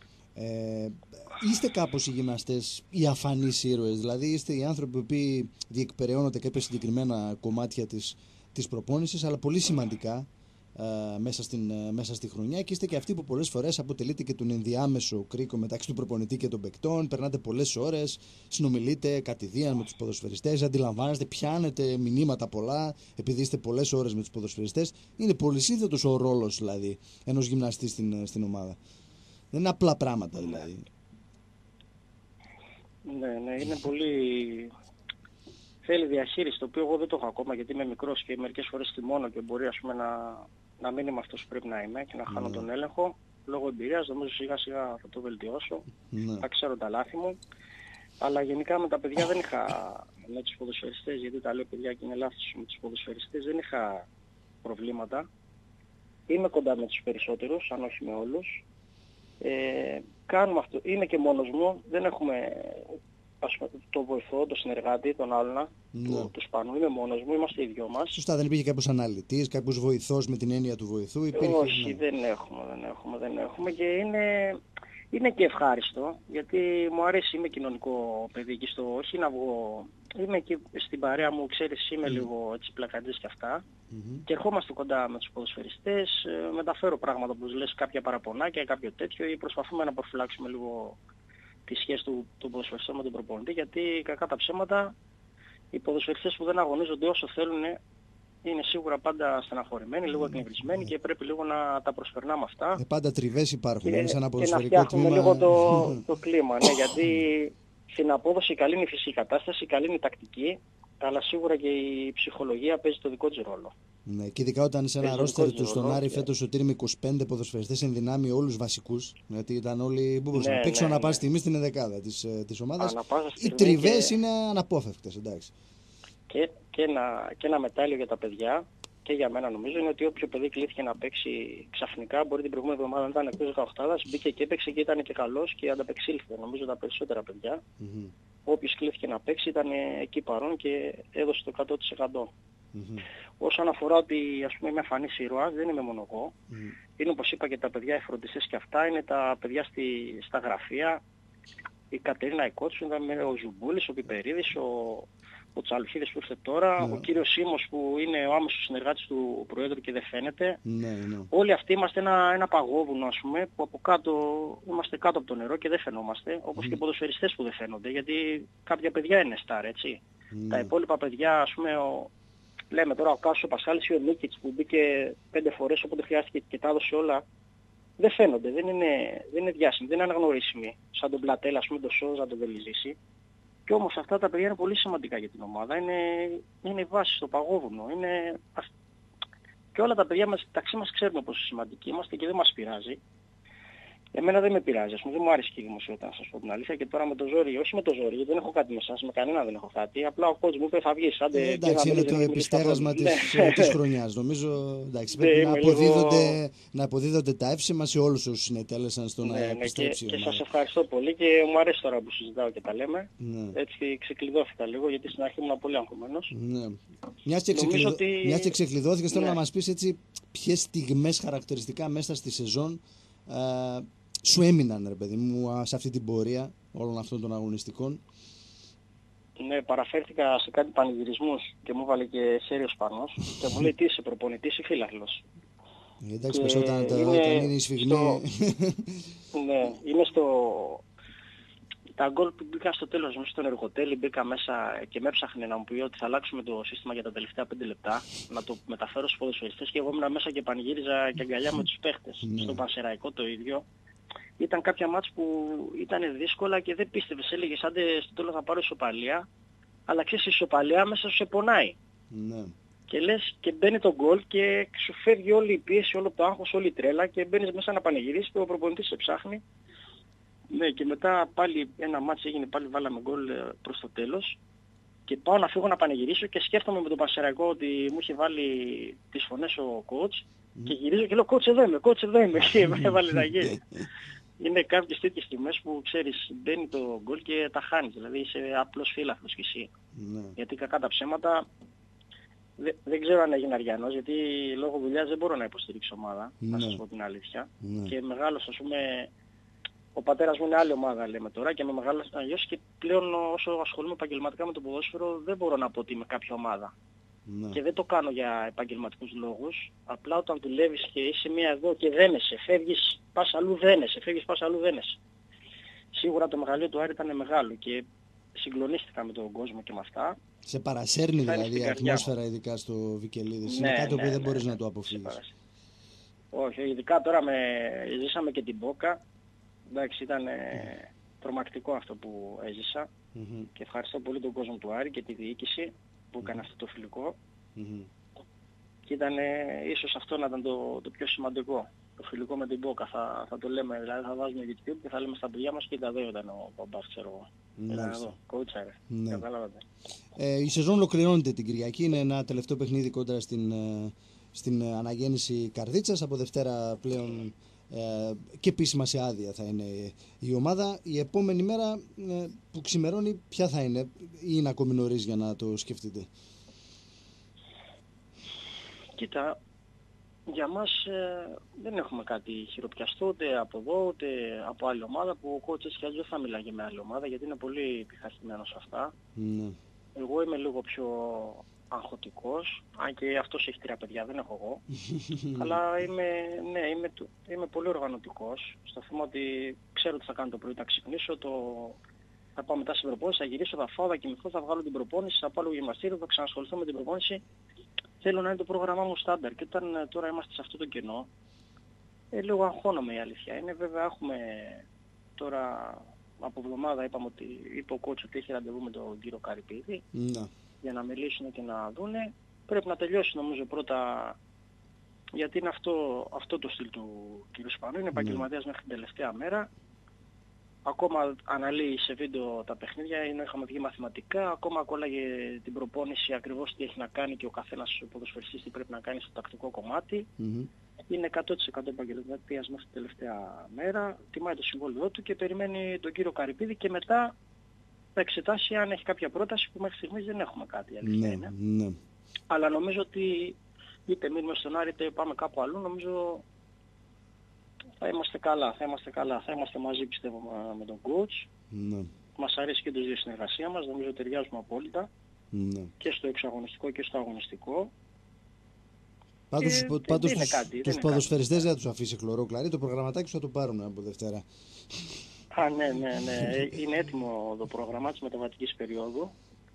Ε, είστε κάπως οι γυμναστές οι αφανείς ήρωες, δηλαδή είστε οι άνθρωποι που διεκπεραιώνονται κάποια συγκεκριμένα κομμάτια της, της προπόνησης, αλλά πολύ σημαντικά ε, μέσα, στην, ε, μέσα στη χρονιά, και είστε και αυτοί που πολλές φορές αποτελείτε και τον ενδιάμεσο κρίκο μεταξύ του προπονητή και των παικτών, περνάτε πολλές ώρες, συνομιλείτε κατηδίαν με τους ποδοσφαιριστές, αντιλαμβάνεστε, πιάνετε μηνύματα πολλά επειδή είστε πολλές ώρες με τους ποδοσφαιριστές. Είναι πολυσύνθετος ο ρόλος δηλαδή ενός γυμναστή στην, στην ομάδα. Δεν είναι απλά πράγματα δηλαδή. Ναι, ναι, είναι πολύ... Θέλει διαχείριση, το οποίο εγώ δεν το έχω ακόμα γιατί είμαι μικρός και μερικές φορές θυμώνω και μπορεί ας πούμε, να, να μην είμαι αυτός που πρέπει να είμαι και να χάνω Ναι. τον έλεγχο. Λόγω εμπειρίας νομίζω σιγά σιγά θα το βελτιώσω, Ναι. θα ξέρω τα λάθη μου. Αλλά γενικά με τα παιδιά δεν είχα, με τους ποδοσφαιριστές, γιατί τα λέω παιδιά και είναι λάθος, με τους ποδοσφαιριστές δεν είχα προβλήματα. Είμαι κοντά με τους περισσότερους, αν όχι με όλους. Ε, κάνουμε αυτό, είμαι και μόνος μου, δεν έχουμε ας πούμε, το βοηθό, το συνεργάτη, τον άλλον, Ναι. του, του Σπανού, είμαι μόνος μου, είμαστε οι δυο μας. Σωστά, δεν υπήρχε κάποιος αναλυτής, κάποιος βοηθός με την έννοια του βοηθού. Υπήρχε, Όχι, ναι. δεν έχουμε, δεν έχουμε, δεν έχουμε και είναι, είναι και ευχάριστο γιατί μου αρέσει, είμαι κοινωνικό παιδί και στο όχι να βγω, είμαι και στην παρέα μου, ξέρεις, είμαι Mm. λίγο έτσι πλακαντής και αυτά Mm-hmm. και ερχόμαστε κοντά με τους ποδοσφαιριστές, ε, μεταφέρω πράγματα όπως λες, κάποια παραπονάκια, κάποιο τέτοιο ή προσπαθούμε να προφυλάξουμε λίγο τη σχέση του, του ποδοσφαιριστού με τον προπονητή γιατί κακά τα ψέματα οι ποδοσφαιριστές που δεν αγωνίζονται όσο θέλουν είναι σίγουρα πάντα στεναχωρημένοι, λίγο εκνευρισμένοι και πρέπει λίγο να τα προσπερνάμε αυτά. Ε, πάντα τριβές υπάρχουν. Και, Είναι σαν ένα και να ποδοσφαιρικό φτιάχνουμε τμήμα. λίγο το, το κλίμα, ναι, γιατί στην απόδοση καλή είναι η φυσική κατάσταση, καλή είναι η τακτική, αλλά σίγουρα και η ψυχολογία παίζει το δικό της ρόλο. Ναι, και ειδικά όταν σε ένα Παίζει ρόστερ δικό του της στον ρόλο Άρη και- φέτος ότι είναι είκοσι πέντε ποδοσφαιριστές εν δυνάμει όλους βασικούς. Γιατί ήταν όλοι που μπορούσαν Ναι, να παίξουν ναι, ανά πάσα ναι. στιγμή στην ενδεκάδα της, ε, της ομάδας. Ανά πάσα Οι στιγμή τριβές και- είναι αναπόφευκτες, εντάξει. Και, και, ένα, και ένα μετάλλιο για τα παιδιά και για μένα νομίζω είναι ότι όποιο παιδί κλείθηκε να παίξει ξαφνικά, μπορεί την προηγούμενη εβδομάδα να ήταν εκτός δεκαοκτάδας, μπήκε και έπαιξε και ήταν και καλός και ανταπεξήλθε. Νομίζω τα περισσότερα παιδιά. Μμμ, Όποιος κλείθηκε να παίξει ήταν εκεί παρόν και έδωσε το εκατό τοις εκατό. μμμ, Όσον αφορά ότι ας πούμε είμαι αφανής ήρωας, δεν είμαι μόνο εγώ. μμμ. Είναι όπως είπα και τα παιδιά οι φροντιστές και αυτά, είναι τα παιδιά στη, στα γραφεία. Η Κατερίνα η Κότσου, είδαμε ο Ζουμπούλης, ο Πιπερίδης, ο, ο Τσαλουχίδης που ήρθε τώρα, Ναι. ο κύριος Σίμος που είναι ο άμεσος συνεργάτης του Προέδρου και δεν φαίνεται. Ναι, ναι. Όλοι αυτοί είμαστε ένα, ένα παγόβουνο ας πούμε, που από κάτω, είμαστε κάτω από το νερό και δεν φαινόμαστε, όπως και οι ποδοσφαιριστές που δεν φαίνονται, γιατί κάποια παιδιά είναι στάρ, έτσι. Τα Ναι. υπόλοιπα παιδιά, ας πούμε, ο, λέμε τώρα ο Κάσος, ο Πασχάλης ή ο Νίκητς που μπήκε πέντε φορές όποτε χρειάστηκε και τα έδωσε όλα, δεν φαίνονται, δεν είναι, δεν είναι διάσημοι, δεν είναι αναγνωρίσιμοι. Σαν τον Πλατέλα, ας πούμε, τον Σόζα, τον Βελιζήση. Και όμως αυτά τα παιδιά είναι πολύ σημαντικά για την ομάδα. Είναι, είναι η βάση στο παγόβουνο. Είναι... Και όλα τα παιδιά μας, μεταξύ μας ξέρουμε πόσο σημαντικοί είμαστε και δεν μας πειράζει. Εμένα δεν με πειράζει, ας πούμε, δεν μου άρεσε και η δημοσιότητα, να σας πω την αλήθεια. Και τώρα με το ζόρι, όχι με το ζόρι, γιατί δεν έχω κάτι με εσάς, με κανένα δεν έχω κάτι. Απλά ο coach μου είπε θα βγεις, άντε. Ε, και εντάξει, να είναι μιλήσεις, το να μιλήσεις επιστέγασμα καθόλου. της, Ναι. ε, της χρονιάς. Νομίζω εντάξει, Ναι, πρέπει να είμαι λίγο- αποδίδονται, να αποδίδονται τα εύσημα σε όλους όσους συνετέλεσαν στο να Ναι, ναι, και, επιστρέψει η και ομάδα. σας ευχαριστώ πολύ και μου αρέσει τώρα που συζητάω και τα λέμε. Ναι. Έτσι ξεκλειδώθηκα λίγο γιατί στην αρχή ήμουν πολύ αγχωμένος. Ναι. Μιας και, Νομίζω ξεκλειδω... ότι- Μιας και ξεκλειδώθηκες, θέλω Ναι. να μας πεις έτσι ποιες στιγμές χαρακτηριστικά μέσα στη σεζόν ε, σου έμειναν, ρε παιδί μου, α, σε αυτή την πορεία όλων αυτών των αγωνιστικών. Ναι, παραφέρθηκα σε κάτι πανηγυρισμούς και μου έβαλε και Σέριος Πανός και μου λέει τι είσαι προπονητής ή φίλαθλος. Ε, Εντάξει, Και πες όταν, τα- είναι όταν είναι η σφιγμή. στο- Ναι, είναι στο... Τα γκολ που μπήκα στο τέλος μέσα στον εργοτέλη, μπήκα μέσα και με έψαχνε να μου πει ότι θα αλλάξουμε το σύστημα για τα τελευταία πέντε λεπτά, να το μεταφέρω στους ποδοσφαιριστές και εγώ ήμουν μέσα και πανηγύριζα και αγκαλιά με τους παίχτες. Ναι. Στο Πανσεραϊκό το ίδιο. Ήταν κάποια μάτς που ήταν δύσκολα και δεν πίστευες, έλεγες άντε στο τέλος θα πάρω ισοπαλία, αλλά ξέρεις η ισοπαλία μέσα σου σε πονάει. Ναι. Και λες και μπαίνει το γκολ και σου φεύγει όλη η πίεση, όλο το άγχος, όλη η τρέλα και μπαίνεις μέσα να πανηγυρίσεις και ο προπονητής σε ψάχνει. Ναι, και μετά πάλι ένα μάτς έγινε, πάλι βάλαμε γκολ ε, προς το τέλος και πάω να φύγω να πανηγυρίσω και σκέφτομαι με τον Πανσεραϊκό ότι μου είχε βάλει τις φωνές ο coach και γυρίζω και λέω coach εδώ είμαι, coach εδώ είμαι και με έβαλε να γίνει. Είναι κάποιες τέτοιες στιγμές που ξέρεις μπαίνει το γκολ και τα χάνεις, δηλαδή είσαι απλός φύλαθλος κι εσύ. Ναι. Γιατί κακά τα ψέματα δεν, δεν ξέρω αν έγινε αριανός, γιατί λόγω δουλειάς δεν μπορώ να υποστηρίξω ομάδα, να Ναι. σας πω την αλήθεια. Ναι. Και μεγάλος, ας πούμε, ο πατέρας μου είναι άλλη ομάδα λέμε τώρα και με μεγάλος αλλιώς και πλέον όσο ασχολούμαι επαγγελματικά με το ποδόσφαιρο δεν μπορώ να πω ότι είμαι κάποια ομάδα. Ναι. Και δεν το κάνω για επαγγελματικούς λόγους. Απλά όταν δουλεύεις και είσαι μία εδώ και δένεσαι, φεύγεις, πας αλλού δένεσαι, φεύγεις, πας αλλού δένεσαι. Σίγουρα το μεγαλείο του Άρη ήταν μεγάλο και συγκλονίστηκα με τον κόσμο και με αυτά. Σε παρασέρνει Θα είναι δηλαδή η στην καρδιά ατμόσφαιρα ειδικά στο Βικελίδης. Ναι, Είναι κάτι ναι, που δεν ναι, μπορείς ναι, να το σε αποφύγεις. παρασύρει. Όχι, ειδικά τώρα με... ζήσαμε και την Μπόκα. Εντάξει, ήταν τρομακτικό αυτό που έζησα Mm-hmm. και ευχαριστώ πολύ τον κόσμο του Άρη και τη διοίκηση που έκανε αυτό το φιλικό. Mm-hmm. Και ήταν ε, ίσως αυτό να ήταν το, το πιο σημαντικό. Το φιλικό με την Μπόκα θα, θα το λέμε, δηλαδή θα βάζουμε YouTube και θα λέμε στα παιδιά μας, κοίτα εδώ ήταν ο Παμπάς, ξέρω εγώ. Ήταν εδώ, κόουτσαρε. Ναι. Καταλάβατε. Ε, η σεζόν ολοκληρώνεται την Κυριακή, είναι ένα τελευταίο παιχνίδι κόντρα στην, ε, στην αναγέννηση Καρδίτσας. Από Δευτέρα πλέον ε, και επίσημα σε άδεια θα είναι η ομάδα. Η επόμενη μέρα ε, που ξημερώνει ποια θα είναι, ή είναι ακόμη νωρίς για να το σκεφτείτε? Κοίτα, για μας ε, δεν έχουμε κάτι χειροπιαστό ούτε από εδώ ούτε από άλλη ομάδα, που ο coach έτσι κι αλλιώς δεν θα μιλάγε με άλλη ομάδα γιατί είναι πολύ πειθαρχημένος σε αυτά. Ναι. Εγώ είμαι λίγο πιο αγχωτικός, αν και αυτός έχει τρία παιδιά, δεν έχω εγώ. Αλλά είμαι, ναι, είμαι, είμαι πολύ οργανωτικός, στο θέμα ότι ξέρω τι θα κάνω το πρωί, θα ξυπνήσω, το... θα πάω μετά στην προπόνηση, θα γυρίσω, θα φάω, θα κοιμηθώ, θα βγάλω την προπόνηση, θα πάω λίγο γυμναστήριο, θα ξανασχοληθώ με την προπόνηση. Θέλω να είναι το πρόγραμμά μου στάνταρ και όταν τώρα είμαστε σε αυτό το κενό, ε, λίγο αγχώνομαι η αλήθεια. Είναι βέβαια, έχουμε τώρα από εβδομάδα είπαμε ότι είπε ο coach ότι έχει ραντεβού με τον κύριο Καρυπίδη Ναι. για να μιλήσουν και να δούνε. Πρέπει να τελειώσει νομίζω πρώτα, γιατί είναι αυτό, αυτό το στυλ του κ. Σπανού, είναι επαγγελματίας μέχρι την τελευταία μέρα. Ακόμα αναλύει σε βίντεο τα παιχνίδια, ενώ είχαμε βγει μαθηματικά, ακόμα κόλλαγε την προπόνηση ακριβώς τι έχει να κάνει και ο καθένας ο ποδοσφαιριστής τι πρέπει να κάνει στο τακτικό κομμάτι. Mm-hmm. Είναι εκατό τοις εκατό επαγγελματίας μέχρι την τελευταία μέρα, τιμάει το συμβόλαιό του και περιμένει τον κύριο Καρυπίδη και μετά θα εξετάσει αν έχει κάποια πρόταση, που μέχρι στιγμής δεν έχουμε κάτι. Ναι, είναι. ναι. Αλλά νομίζω ότι είτε μείνουμε στον Άρη είτε πάμε κάπου αλλού, νομίζω θα είμαστε καλά, θα είμαστε καλά, θα είμαστε μαζί πιστεύω με τον coach. Ναι. Μας αρέσει και τους δύο συνεργασία μας, νομίζω ταιριάζουμε απόλυτα Ναι. και στο εξαγωνιστικό και στο αγωνιστικό. Πάντως, Και πάντως δεν είναι τους, κάτι, τους δεν ποδοσφαιριστές δεν θα τους αφήσει χλωρό κλαρί, το προγραμματάκι σου θα το πάρουν από Δευτέρα. Α, ναι, ναι, ναι. Είναι έτοιμο το πρόγραμμα της μεταβατικής περίοδου.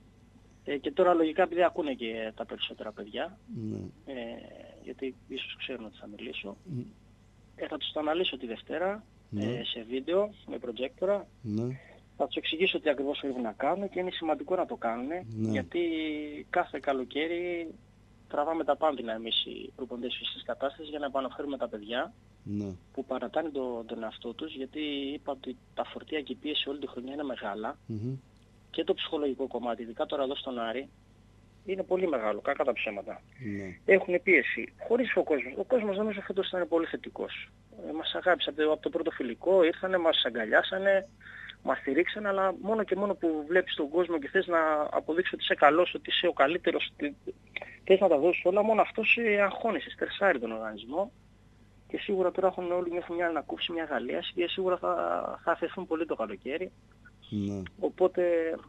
Ε, και τώρα λογικά επειδή ακούνε και τα περισσότερα παιδιά, Ναι. ε, γιατί ίσως ξέρουν ότι θα μιλήσω, Mm. ε, θα τους το αναλύσω τη Δευτέρα Ναι. ε, σε βίντεο με προτζέκτορα. Ναι. Θα τους εξηγήσω τι ακριβώς πρέπει να κάνουν και είναι σημαντικό να το κάνουν, Ναι. γιατί κάθε καλοκαίρι τραβάμε τα πάνδυνα εμείς οι προπονητές φυσικής κατάστασης για να επαναφέρουμε τα παιδιά Ναι. που παρατάνε το, τον εαυτό τους, γιατί είπα ότι τα φορτία και η πίεση όλη τη χρονιά είναι μεγάλα Mm-hmm. και το ψυχολογικό κομμάτι, ειδικά τώρα εδώ στον Άρη, είναι πολύ μεγάλο, κακά τα ψέματα. Ναι. Έχουν πίεση, χωρίς ο κόσμος. Ο κόσμος νομίζω φέτος ήταν πολύ θετικός. Ε, μας αγάπησε από το, από το πρώτο φιλικό, ήρθανε, μας αγκαλιάσανε, μας στηρίξανε, αλλά μόνο και μόνο που βλέπεις τον κόσμο και θες να αποδείξεις ότι είσαι καλός, ότι είσαι ο καλύτερος, ότι θες να τα δώσεις όλα, μόνο αυτό σε αγχώνεσαι, στρεσάρει τον οργανισμό. Και σίγουρα τώρα έχουν όλοι νιώθουν μια ανακούφιση, μια γαλλίαση και σίγουρα θα, θα αφαιθούν πολύ το καλοκαίρι. Ναι. Οπότε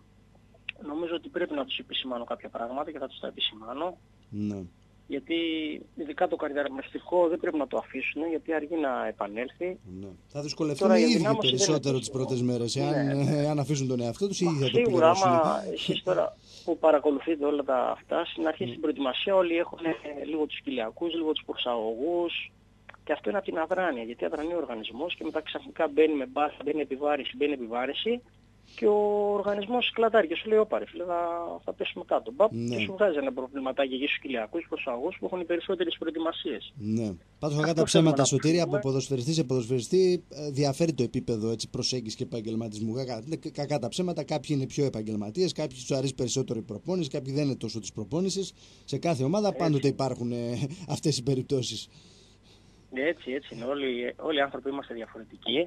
νομίζω ότι πρέπει να τους επισημάνω κάποια πράγματα και θα τους τα επισημάνω. Ναι. Γιατί ειδικά το καρδιαγνωστικό δεν πρέπει να το αφήσουν, γιατί αργεί να επανέλθει. Ναι. Θα δυσκολευτούν Τώρα οι η ίδιοι ενδυνάμωση δεν περισσότερο είναι τις τόσο. πρώτες μέρες. Ναι. Εάν, ε, αν αφήσουν τον εαυτό τους, οι ίδιοι θα το Σίγουρα, πληρώσουν. άμα εσείς τώρα που παρακολουθείτε όλα τα αυτά, στην αρχή στην προετοιμασία όλοι έχουν λίγο τους κοιλιακούς, λίγο τους προσαγωγούς. Και αυτό είναι από την αδράνεια, γιατί αδρανεί ο οργανισμός και μετά ξαφνικά μπαίνει με μπάσα, μπαίνει επιβάρηση, μπαίνει επιβάρηση και ο οργανισμός κλατάρει και σου λέει όπα ρε φίλε, θα, θα πέσουμε κάτω. Μπαπ, Ναι. και σου βγάζει ένα προβληματάκι εκεί στους κοιλιακούς προσαγωγούς που έχουν οι περισσότερες προετοιμασίες. Ναι. Πάντως κακά Αυτό τα ψέματα, θέλουμε να Σωτήρη, από πούμε. ποδοσφαιριστή σε ποδοσφαιριστή ε, διαφέρει το επίπεδο έτσι, προσέγγισης και επαγγελματισμού. Κακά, κακά τα ψέματα, κάποιοι είναι πιο επαγγελματίες, κάποιοι τους αρέσει περισσότερο η προπόνηση, κάποιοι δεν είναι τόσο της προπόνησης. Σε κάθε ομάδα πάντοτε υπάρχουν ε, αυτές οι περιπτώσεις. Έτσι, έτσι είναι. Όλοι, όλοι οι άνθρωποι είμαστε διαφορετικοί,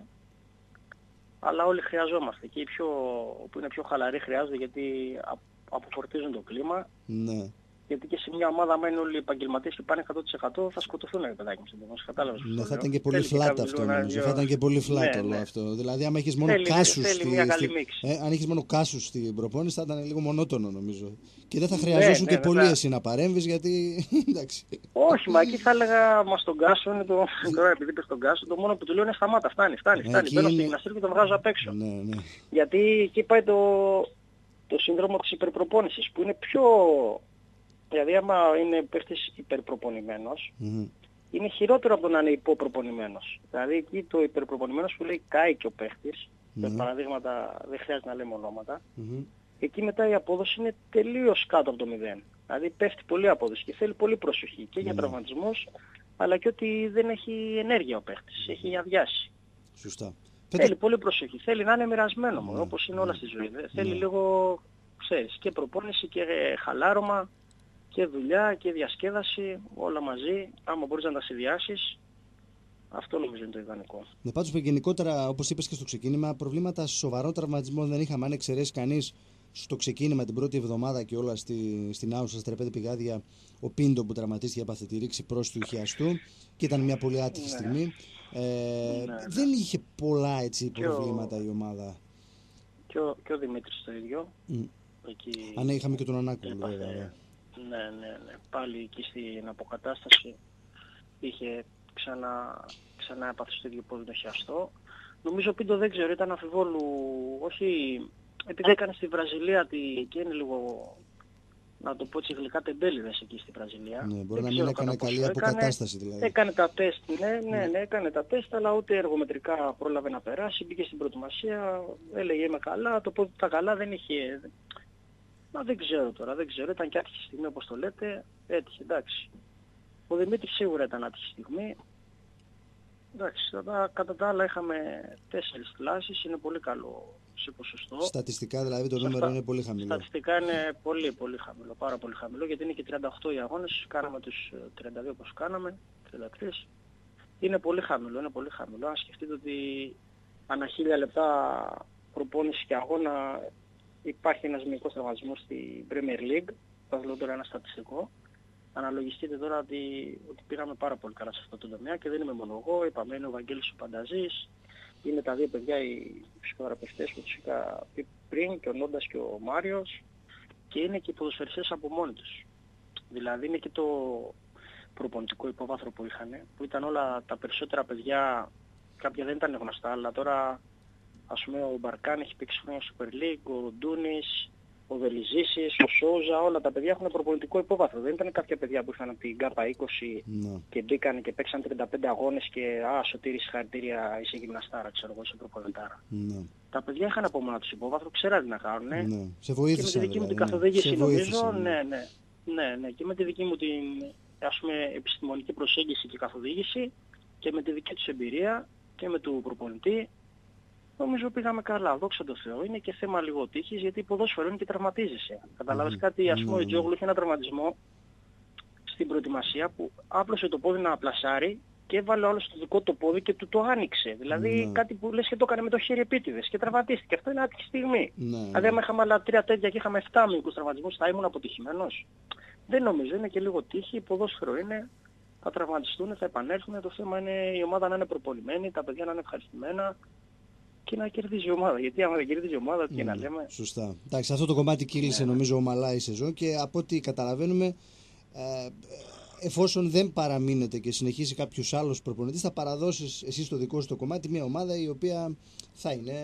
αλλά όλοι χρειαζόμαστε. Και οι πιο, που είναι πιο χαλαροί χρειάζονται γιατί α- αποφορτίζουν το κλίμα. Ναι. Γιατί και σε μια ομάδα, άμα είναι όλοι οι επαγγελματίες και πάνε εκατό τοις εκατό, θα σκοτωθούν ρε παιδάκι μου συντομώς. Κατάλαβες. πώς Ναι, το θα λέω. ήταν και πολύ Θέλει flat κάποιος αυτό λίγο να νομίζω. δυο- Θα ήταν και πολύ flat Ναι, όλο ναι. αυτό. Δηλαδή, άμα έχεις μόνο Θέλει- κάσους θέλει στη- μια στη- καλή μίξη. ε, αν έχεις μόνο κάσους στην προπόνηση, θα ήταν λίγο μονότονο νομίζω. Και δεν θα χρειαζόσουν ναι, και βέβαια. πολύ εσύ να παρέμβεις, γιατί. Εντάξει. Όχι, μα εκεί θα έλεγα μας τον Κάσο, είναι το... τώρα επειδή είπες τον Κάσο, το μόνο που του λέω είναι σταμάτα, φτάνει, φτάνει, φτάνει. Εκεί Μπαίνω στο είναι- γυμναστήριο και τον βγάζω απ' έξω. Ναι, ναι. Γιατί εκεί πάει το, το σύνδρομο της υπερπροπόνησης που είναι πιο... Δηλαδή άμα είναι παίχτης υπερπροπονημένος, Μμμ. είναι χειρότερο από το να είναι υποπροπονημένος. Δηλαδή εκεί το υπερπροπονημένος που λέει κάει και ο παίχτης Mm-hmm. Παραδείγματα, δεν χρειάζεται να λέμε ονόματα. Mm-hmm. Εκεί μετά η απόδοση είναι τελείως κάτω από το μηδέν. Δηλαδή πέφτει πολύ απόδοση και θέλει πολύ προσοχή και για Mm-hmm. τραυματισμούς, αλλά και ότι δεν έχει ενέργεια ο παίχτης, έχει αδειάσει. Σωστά. Θέλει πολύ προσοχή, θέλει να είναι μοιρασμένο μου, Ναι, όπως είναι ναι, όλα στη ζωή. ναι. Θέλει λίγο, ξέρεις, και προπόνηση και χαλάρωμα και δουλειά και διασκέδαση, όλα μαζί. Άμα μπορείς να τα συνδυάσεις, αυτό νομίζω είναι το ιδανικό. Ναι, πάντως γενικότερα, όπως είπες και στο ξεκίνημα, προβλήματα σοβαρών τραυματισμών δεν είχαμε. Αν εξαιρέσει κανείς στο ξεκίνημα την πρώτη εβδομάδα και όλα στη, στην Άουσα, στα τρεπέντε πηγάδια, ο Πίντο που τραυματίστηκε έπαθε τη ρήξη προς του χιαστού και ήταν μια πολύ άτυχη Ναι. στιγμή. Ε, Ναι, ναι. Δεν είχε πολλά έτσι, Και προβλήματα ο- η ομάδα. Και ο, και ο Δημήτρης το ίδιο. Mm. Εκεί Αν ναι, είχαμε και τον Ανάκουλο, έπαθε- βέβαια. Ναι. Ναι, ναι, ναι. Πάλι εκεί στην αποκατάσταση είχε ξανά, ξανά έπαθε στο ίδιο πόδι το χιαστό. Νομίζω ο Πίντο δεν ξέρω, ήταν αμφιβόλου, όχι, επειδή έκανε στη Βραζιλία τη, και είναι λίγο, να το πω έτσι γλυκά, τεμπέληδες εκεί στη Βραζιλία. Ναι, μπορεί Δεν να μην ξέρω έκανε κατά πόσο καλή έκανε. αποκατάσταση δηλαδή. Έκανε τα τεστ, ναι, ναι, ναι, έκανε τα τεστ, αλλά ούτε εργομετρικά πρόλαβε να περάσει. Μπήκε στην προετοιμασία, έλεγε είμαι καλά, το πόδι τα καλά δεν είχε. Μα δεν ξέρω τώρα, δεν ξέρω. Ήταν και άτυχη στιγμή όπως το λέτε. Έτυχε, εντάξει. Ο Δημήτρης σίγουρα ήταν άτυχη στιγμή. Εντάξει, τώρα κατά τα άλλα είχαμε τέσσερις κλάσεις, είναι πολύ καλό σε ποσοστό. Στατιστικά δηλαδή το Σε νούμερο αυτά- είναι πολύ χαμηλό. Στατιστικά είναι πολύ πολύ χαμηλό, πάρα πολύ χαμηλό, γιατί είναι και τριάντα οκτώ οι αγώνες, κάναμε τους ε, τριάντα δύο όπως κάναμε, τριάντα τρία. Είναι πολύ χαμηλό, είναι πολύ χαμηλό. Αν σκεφτείτε ότι ανά χίλια λεπτά προπόνηση και αγώνα υπάρχει ένας μυϊκός τραυματισμός στη Premier League, θα δω τώρα ένα στατιστικό. Αναλογιστείτε τώρα ότι, ότι πήγαμε πάρα πολύ καλά σε αυτό το τομέα και δεν είμαι μόνο εγώ, είπαμε είναι ο Βαγγέλης ο Πανταζής, είναι τα δύο παιδιά οι ψυχοθεραπευτές που τους είχα πει πριν, και ο Νόντας και ο Μάριος, και είναι και οι ποδοσφαιριστές από μόνοι τους. Δηλαδή είναι και το προπονητικό υπόβαθρο που είχαν, που ήταν όλα τα περισσότερα παιδιά, κάποια δεν ήταν γνωστά, αλλά τώρα ας πούμε ο Μπαρκάν έχει παίξει χρόνια Super League, ο Ντούνης, ο Βελιζήσης, ο Σόουζα, όλα τα παιδιά έχουν προπονητικό υπόβαθρο. Δεν ήταν κάποια παιδιά που είχαν από την ΚΑΠΑ είκοσι Ναι. και μπήκαν και παίξαν τριάντα πέντε αγώνες και «Α, Σωτήρη, συγχαρητήρια, είσαι γυμναστάρα, ξέρω εγώ, είσαι προπονητάρα». Ναι. Τα παιδιά είχαν από μόνα τους υπόβαθρο, ξέραν τι να κάνουν. Ναι. Σε Και με τη βοήθησαν δική μου την δηλαδή, ναι. καθοδήγηση Σε νομίζω, βοήθησαν, ναι, ναι, ναι, ναι, και με τη δική μου την ας πούμε, επιστημονική προσέγγιση και καθοδήγηση και με τη δική τους εμπειρία και με του προπονητή, νομίζω πήγαμε καλά. Δόξα τω Θεώ. Είναι και θέμα λίγο τύχης, γιατί η ποδόσφαιρο είναι και τραυματίζεσαι. Καταλάβες Μμμ. κάτι, ας Ναι, πούμε, ο ναι. Τζόγλου είχε ένα τραυματισμό στην προετοιμασία που άπλωσε το πόδι να πλασάρει και έβαλε όλο στο δικό το πόδι και του το άνοιξε. Δηλαδή Ναι. κάτι που λες και το έκανε με το χέρι επίτηδες και τραυματίστηκε. Αυτό είναι άτυχη στιγμή. Ναι, ναι. Δηλαδή άμα είχαμε άλλα τρία τέτοια και είχαμε εφτά μυϊκούς τραυματισμούς, θα ήμουν αποτυχημένος. Δεν νομίζω, είναι και λίγο τύχη, ποδόσφαιρο είναι, θα τραυματιστούν, θα επανέλθουν. Το θέμα είναι η ομάδα να είναι προπονημένη, τα παιδιά να είναι ευχαριστημένα και να κερδίζει η ομάδα. Γιατί άμα δεν κερδίζει η ομάδα, τι Ναι, να λέμε. σωστά. Εντάξει, αυτό το κομμάτι κύλησε Ναι. νομίζω ομαλά η σεζόν και από ό,τι καταλαβαίνουμε, ε, εφόσον δεν παραμείνετε και συνεχίσει κάποιος άλλος προπονητής, θα παραδώσεις εσύ στο δικό σου το κομμάτι μια ομάδα η οποία θα είναι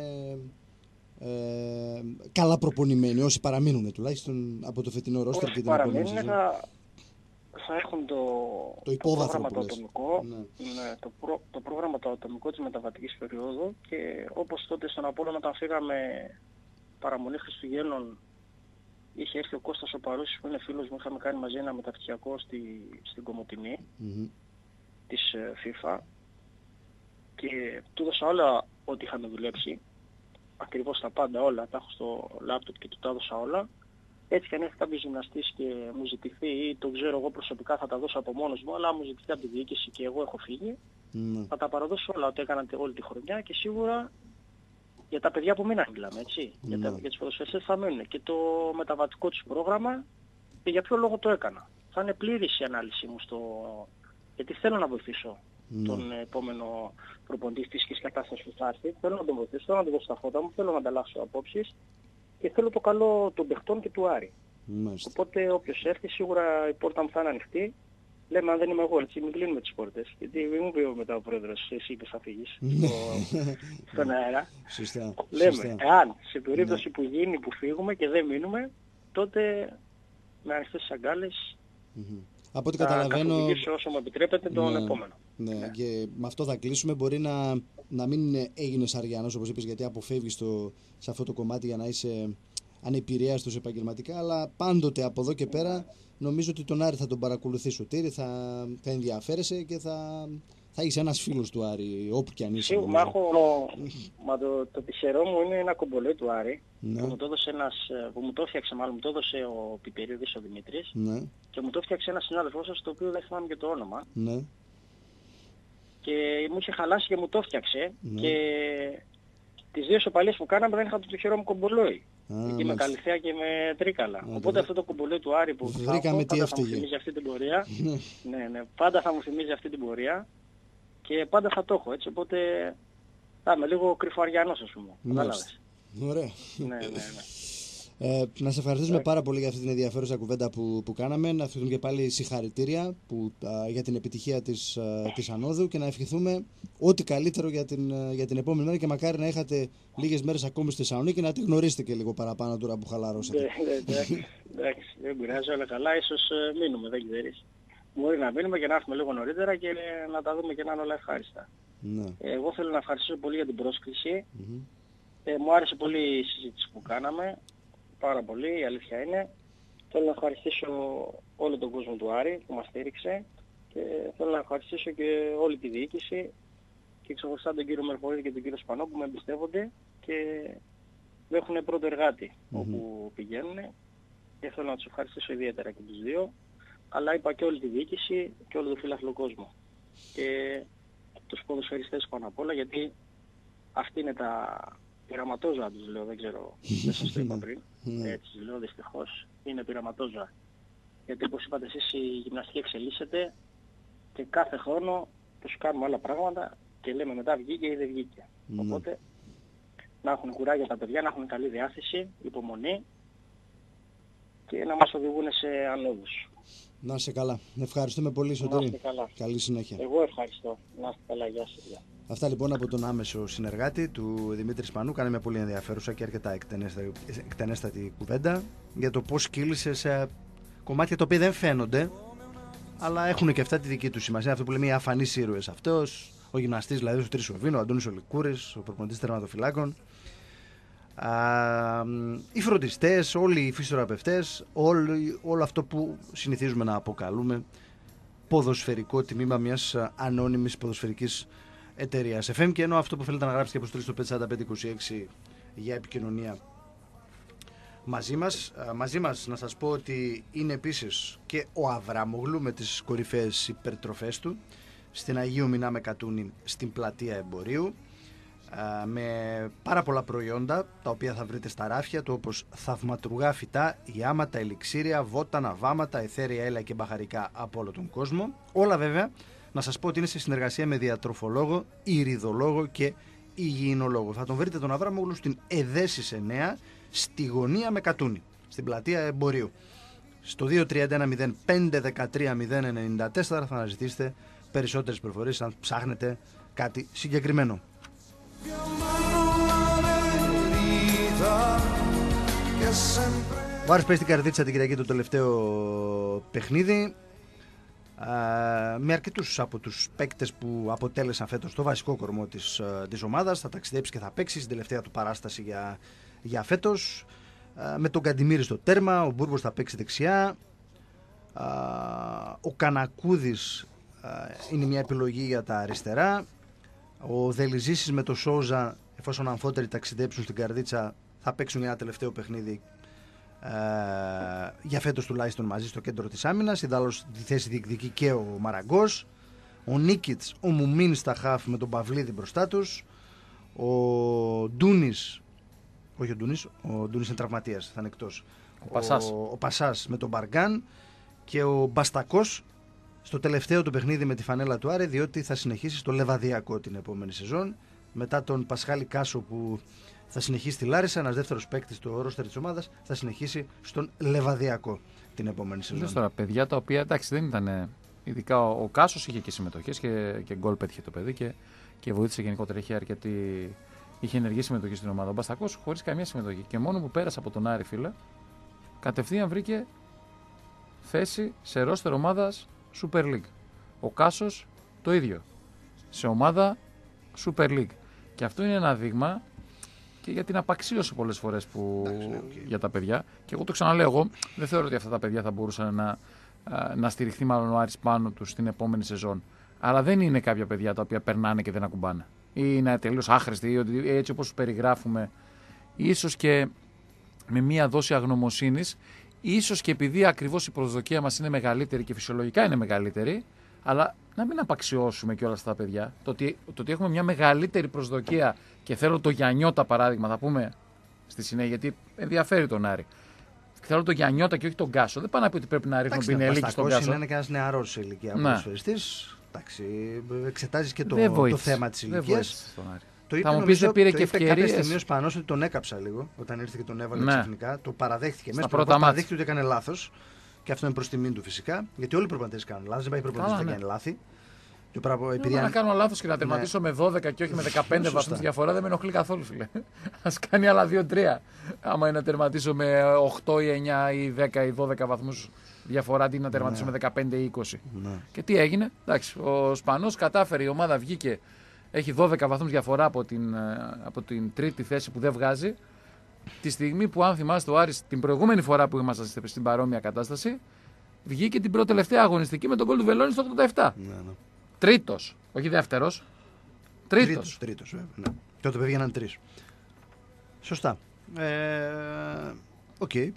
ε, καλά προπονημένοι, όσοι παραμείνουν τουλάχιστον από το φετινό ρόστερ και Όσοι την επόμενη παραμείνουν σεζόν. θα, θα έχουν το, Το υπόβαθρο πρόγραμμα που το λες. ατομικό, Ναι. ναι, το, προ, το πρόγραμμα το ατομικό της μεταβατικής περίοδου, και όπως τότε στον Απόλλωνα όταν φύγαμε παραμονή Χριστουγέννων, είχε έρθει ο Κώστας ο Παρούσης που είναι φίλος μου, είχαμε κάνει μαζί ένα μεταπτυχιακό στη, στην Κομοτηνή Μμμ. της ε, FIFA και του έδωσα όλα ό,τι είχαμε δουλέψει, ακριβώς τα πάντα όλα, τα έχω στο λάπτοπ και του τα έδωσα όλα. Έτσι και αν έχει κάποιος γυμναστής και μου ζητηθεί ή το ξέρω εγώ προσωπικά θα τα δώσω από μόνος μου, αλλά μου ζητηθεί από τη διοίκηση και εγώ έχω φύγει, Ναι. θα τα παραδώσω όλα ό,τι έκανα όλη τη χρονιά, και σίγουρα για τα παιδιά που μείναν μιλάμε, έτσι. Ναι. Για, τα, για τους ποδοσφαιριστές θα μείνουν. Και το μεταβατικό τους πρόγραμμα, και για ποιο λόγο το έκανα. Θα είναι πλήρης η ανάλυση μου στο... γιατί θέλω να βοηθήσω Ναι. τον επόμενο προπονητή της φυσικής κατάστασης που θα έρθει. Θέλω να τον βοηθήσω, θέλω να τον δώσω στα φώτα μου, θέλω να ανταλλάξω απόψεις και θέλω το καλό των παιχτών και του Άρη. Μάλιστα. Οπότε όποιος έρθει σίγουρα η πόρτα μου θα είναι ανοιχτή. Λέμε αν δεν είμαι εγώ, έτσι, μην κλείνουμε τις πόρτες. Γιατί μην μου πει μετά ο πρόεδρος, εσύ είπες θα φύγεις στο, στον αέρα. Σωστά. Λέμε, Σωστά. εάν σε περίπτωση Ναι. που γίνει, που φύγουμε και δεν μείνουμε, τότε με ανοιχτές τις αγκάλες Μμμ. Από ό,τι θα καταλαβαίνω. καθοδηγήσω όσο μου επιτρέπετε τον ναι, επόμενο. Ναι, Ναι. και με αυτό θα κλείσουμε. Μπορεί να, να μην έγινε Αριανός, όπως είπες, γιατί αποφεύγεις το, σε αυτό το κομμάτι για να είσαι ανεπηρέαστος επαγγελματικά. Αλλά πάντοτε από εδώ και πέρα νομίζω ότι τον Άρη θα τον παρακολουθεί Σωτήρη, θα, θα ενδιαφέρεσαι και θα, θα είσαι ένας φίλος του Άρη, όπου και αν είσαι. Σίγουρα, έχω, μα το, το τυχερό μου είναι ένα κομπολέ του Άρη, Ναι. που μου το έδωσε ένας, που μου το έφτιαξε μάλλον, μου το έδωσε ο Πιπερίδης, ο Δημήτρης, Ναι, και μου το έφτιαξε ένας συνάδελφός σας, το οποίο δεν θυμάμαι και το όνομα, ναι, και μου είχε χαλάσει και μου το έφτιαξε, Ναι. και τις δύο σοπαλίες που κάναμε δεν είχα το τυχερό μου κομπολόι. Α, Εκεί με μάλιστα. Καλυθέα και με Τρίκαλα. το Οπότε βρε- αυτό το κομπολόι του Άρη που θα Βρήκαμε έχω, τι πάντα θα μου έφταιγε. θυμίζει αυτή την πορεία. Ναι. Ναι, ναι, πάντα θα μου θυμίζει αυτή την πορεία και πάντα θα το έχω, έτσι, οπότε θα είμαι λίγο κρυφοαριανός, ας πούμε. Κατάλαβες. Ωραία. Ναι, ναι, ναι. Ε, να σε ευχαριστήσουμε πάρα πολύ για αυτή την ενδιαφέρουσα κουβέντα που, που κάναμε. Να ευχηθούμε και πάλι συγχαρητήρια που, α, για την επιτυχία της, α, της ανόδου και να ευχηθούμε ό,τι καλύτερο για την, α, για την επόμενη μέρα και μακάρι να είχατε λίγες μέρες ακόμη στη Θεσσαλονίκη να τη γνωρίσετε και λίγο παραπάνω τώρα που χαλαρώσατε. Ναι, ναι, εντάξει, εντάξει, δεν πειράζει, όλα καλά. Ίσως ε, μείνουμε, δεν ξέρεις. Μπορεί να μείνουμε και να έρθουμε λίγο νωρίτερα και ε, να τα δούμε και να είναι όλα ευχάριστα. Ναι. Ε, εγώ θέλω να ευχαριστήσω πολύ για την πρόσκληση. Μμμ. Ε, μου άρεσε πολύ η συζήτηση που κάναμε. Πάρα πολύ, η αλήθεια είναι. Θέλω να ευχαριστήσω όλο τον κόσμο του Άρη που μας στήριξε και θέλω να ευχαριστήσω και όλη τη διοίκηση και ξεχωριστά τον κύριο Μερφορίδη και τον κύριο Σπανό που με εμπιστεύονται και με έχουν πρώτο εργάτη Μμμ. όπου πηγαίνουν και θέλω να τους ευχαριστήσω ιδιαίτερα και τους δύο, αλλά είπα και όλη τη διοίκηση και όλο τον φιλάθλο κόσμο και τους ποδοσφαιριστές πάνω απ' όλα, γιατί αυτή είναι τα πειραματόζωα τους λέω, δεν ξέρω, δεν σας το είπα πριν, Ναι. έτσι τους λέω δυστυχώς, είναι πειραματόζωα. Γιατί όπως είπατε εσείς η γυμναστική εξελίσσεται και κάθε χρόνο τους κάνουμε άλλα πράγματα και λέμε μετά βγήκε ή δεν βγήκε. Ναι. Οπότε να έχουν κουράγιο τα παιδιά, να έχουν καλή διάθεση, υπομονή και να μας οδηγούν σε ανόδους. Να είσαι καλά. Ευχαριστούμε πολύ, Να είστε Σωτήρη. καλά. Καλή συνέχεια. Εγώ ευχαριστώ. Να είστε καλά. Γεια σας. Γεια. Αυτά λοιπόν από τον άμεσο συνεργάτη του Δημήτρη Σπανού. Κάνε μια πολύ ενδιαφέρουσα και αρκετά εκτενέστατη, εκτενέστατη κουβέντα για το πώς κύλησε σε κομμάτια τα οποία δεν φαίνονται, αλλά έχουν και αυτά τη δική του σημασία. Αυτό που λέμε οι αφανείς ήρωες. Αυτός, ο γυμναστής δηλαδή, ο Τρισοβίνο, ο Αντώνης ο Λικούρης, ο προπονητής τερματοφυλάκων. Α, οι φροντιστές, όλοι οι φυσιοθεραπευτές, όλο αυτό που συνηθίζουμε να αποκαλούμε ποδοσφαιρικό τμήμα μιας ανώνυμης ποδοσφαιρικής εταιρείας εφ εμ, και ενώ αυτό που θέλετε να γράψετε και αποστολή στο πέντε τέσσερα πέντε είκοσι έξι για επικοινωνία μαζί μας. Μαζί μας να σας πω ότι είναι επίσης και ο Αβραμογλου με τις κορυφαίες υπερτροφές του στην Αγίου Μινά Κατούνη στην πλατεία Εμπορίου, με πάρα πολλά προϊόντα τα οποία θα βρείτε στα ράφια του, όπως θαυματουργά φυτά, ιάματα, ελιξίρια, βότανα, βάματα, αιθέρια, έλαια και μπαχαρικά από όλο τον κόσμο. Όλα βέβαια να σας πω ότι είναι σε συνεργασία με διατροφολόγο, ηριδολόγο και υγιεινολόγο. Θα τον βρείτε τον Αβραμόγλου στην Εδέσης εννέα, στη γωνία με Κατούνη, στην πλατεία Εμπορίου. Στο δύο τρία ένα μηδέν πέντε ένα τρία μηδέν εννιά τέσσερα θα αναζητήσετε περισσότερες πληροφορίες αν ψάχνετε κάτι συγκεκριμένο. Ο Άρης παίζει την Καρδίτσα την Κυριακή το τελευταίο παιχνίδι, με αρκετούς από τους παίκτες που αποτέλεσαν φέτος το βασικό κορμό της, της ομάδας. Θα ταξιδέψει και θα παίξει στην τελευταία του παράσταση για, για φέτος, με τον Καντιμίρη στο τέρμα. Ο Μπούρμπος θα παίξει δεξιά, ο Κανακούδης είναι μια επιλογή για τα αριστερά, ο Δελιζήσης με το Σόουζα, εφόσον αμφότεροι ταξιδέψουν στην Καρδίτσα, θα παίξουν ένα τελευταίο παιχνίδι ε, για φέτος τουλάχιστον μαζί στο κέντρο της άμυνας. Ιδάλλως τη θέση διεκδικεί και ο Μαραγκός, ο Νίκιτς, ο Μουμίν στα χαφ με τον Παυλίδη μπροστά τους, ο Ντούνης, όχι ο Ντούνης, ο Ντούνης είναι τραυματίας, θα είναι εκτός, ο, ο, Πασάς. ο, ο Πασάς με τον Μπαργκάν και ο Μπαστακός στο τελευταίο του παιχνίδι με τη φανέλα του Άρη, διότι θα συνεχίσει στο Λεβαδιακό την επόμενη σεζόν, μετά τον Πασχάλη Κάσο που θα συνεχίσει στη Λάρισα, ένας δεύτερος παίκτης στο ρόστερ της ομάδας θα συνεχίσει στον Λεβαδιακό την επόμενη σεζόν. Λες τώρα παιδιά τα οποία εντάξει δεν ήταν, ειδικά ο, ο Κάσος είχε και συμμετοχές και, και γκολ πέτυχε το παιδί και, και βοήθησε γενικότερα, είχε αρκετή, είχε ενεργή συμμετοχή στην ομάδα. Ο Μπαστακός χωρίς καμία συμμετοχή και μόνο που πέρασε από τον Άρη, φίλε, κατευθείαν βρήκε θέση σε ρόστερ ομάδας Super League. Ο Κάσος το ίδιο. Σε ομάδα Super League. Και αυτό είναι ένα δείγμα και για την απαξίωση πολλές φορές που... okay. για τα παιδιά. Και εγώ το ξαναλέω, εγώ δεν θεωρώ ότι αυτά τα παιδιά θα μπορούσαν να, να στηριχθεί μάλλον ο Άρης πάνω τους στην επόμενη σεζόν. Αλλά δεν είναι κάποια παιδιά τα οποία περνάνε και δεν ακουμπάνε. Ή είναι τελείως άχρηστοι, ή έτσι όπως τους περιγράφουμε. Ίσως και με μία δόση αγνωμοσύνης, ίσως και επειδή ακριβώς η προσδοκία μας είναι μεγαλύτερη και φυσιολογικά είναι μεγαλύτερη, αλλά να μην απαξιώσουμε και όλα αυτά τα παιδιά. Το ότι, το ότι έχουμε μια μεγαλύτερη προσδοκία και θέλω το Γιαννιώτα παράδειγμα, θα πούμε στη συνέχεια, γιατί ενδιαφέρει τον Άρη. Θέλω τον Γιαννιώτα και όχι τον Κάσο. Δεν πάνε να πει ότι πρέπει να ρίχνουν Πινελίκη στον Κάσο. Είναι ένας νεαρός σε ηλικία ποδοσφαιριστής. Εντάξει, εξετάζεις και το, το θέμα της ηλικίας. Το είπε, θα μου πεις δεν πήρε και ευκαιρίες. Κάποια στιγμή ο Σπανός ότι τον έκαψα λίγο όταν ήρθε και τον έβαλε ναι. ξαφνικά. Το παραδέχτηκε. Μέσα πρώτα το παραδέχτηκε ότι έκανε λάθος. Και αυτό είναι προς τιμήν του φυσικά. Γιατί όλοι οι προπονητές κάνουν λάθος. Δεν πάει προπονητής που θα κάνει λάθη. Και πράγμα, επειδή αν... να κάνω λάθος και να τερματίσω ναι. με δώδεκα και όχι με δεκαπέντε βαθμούς διαφορά δεν με ενοχλεί καθόλου, φίλε. Ας κάνει άλλα δύο τρία. Άμα είναι να τερματίσω με οκτώ ή εννιά ή δέκα ή δώδεκα βαθμούς διαφορά, αντί να τερματίσω ναι. με δεκαπέντε ή είκοσι. Ναι. Και τι έγινε. Εντάξει, ο Σπανός κατάφερε, η ομάδα βγήκε. Έχει δώδεκα βαθμούς διαφορά από την, από την τρίτη θέση που δεν βγάζει. Τη στιγμή που, αν θυμάστε, ο Άρης την προηγούμενη φορά που ήμασταν στην παρόμοια κατάσταση, βγήκε την πρώτη τελευταία αγωνιστική με τον γκολ του Βελόνι στο ογδόντα επτά. Ναι, ναι. Τρίτος, όχι δεύτερος. Τρίτος. Τρίτος, τρίτος βέβαια. Ναι. Τότε πήγαιναν τρεις. Σωστά. Οκ. Ε, okay.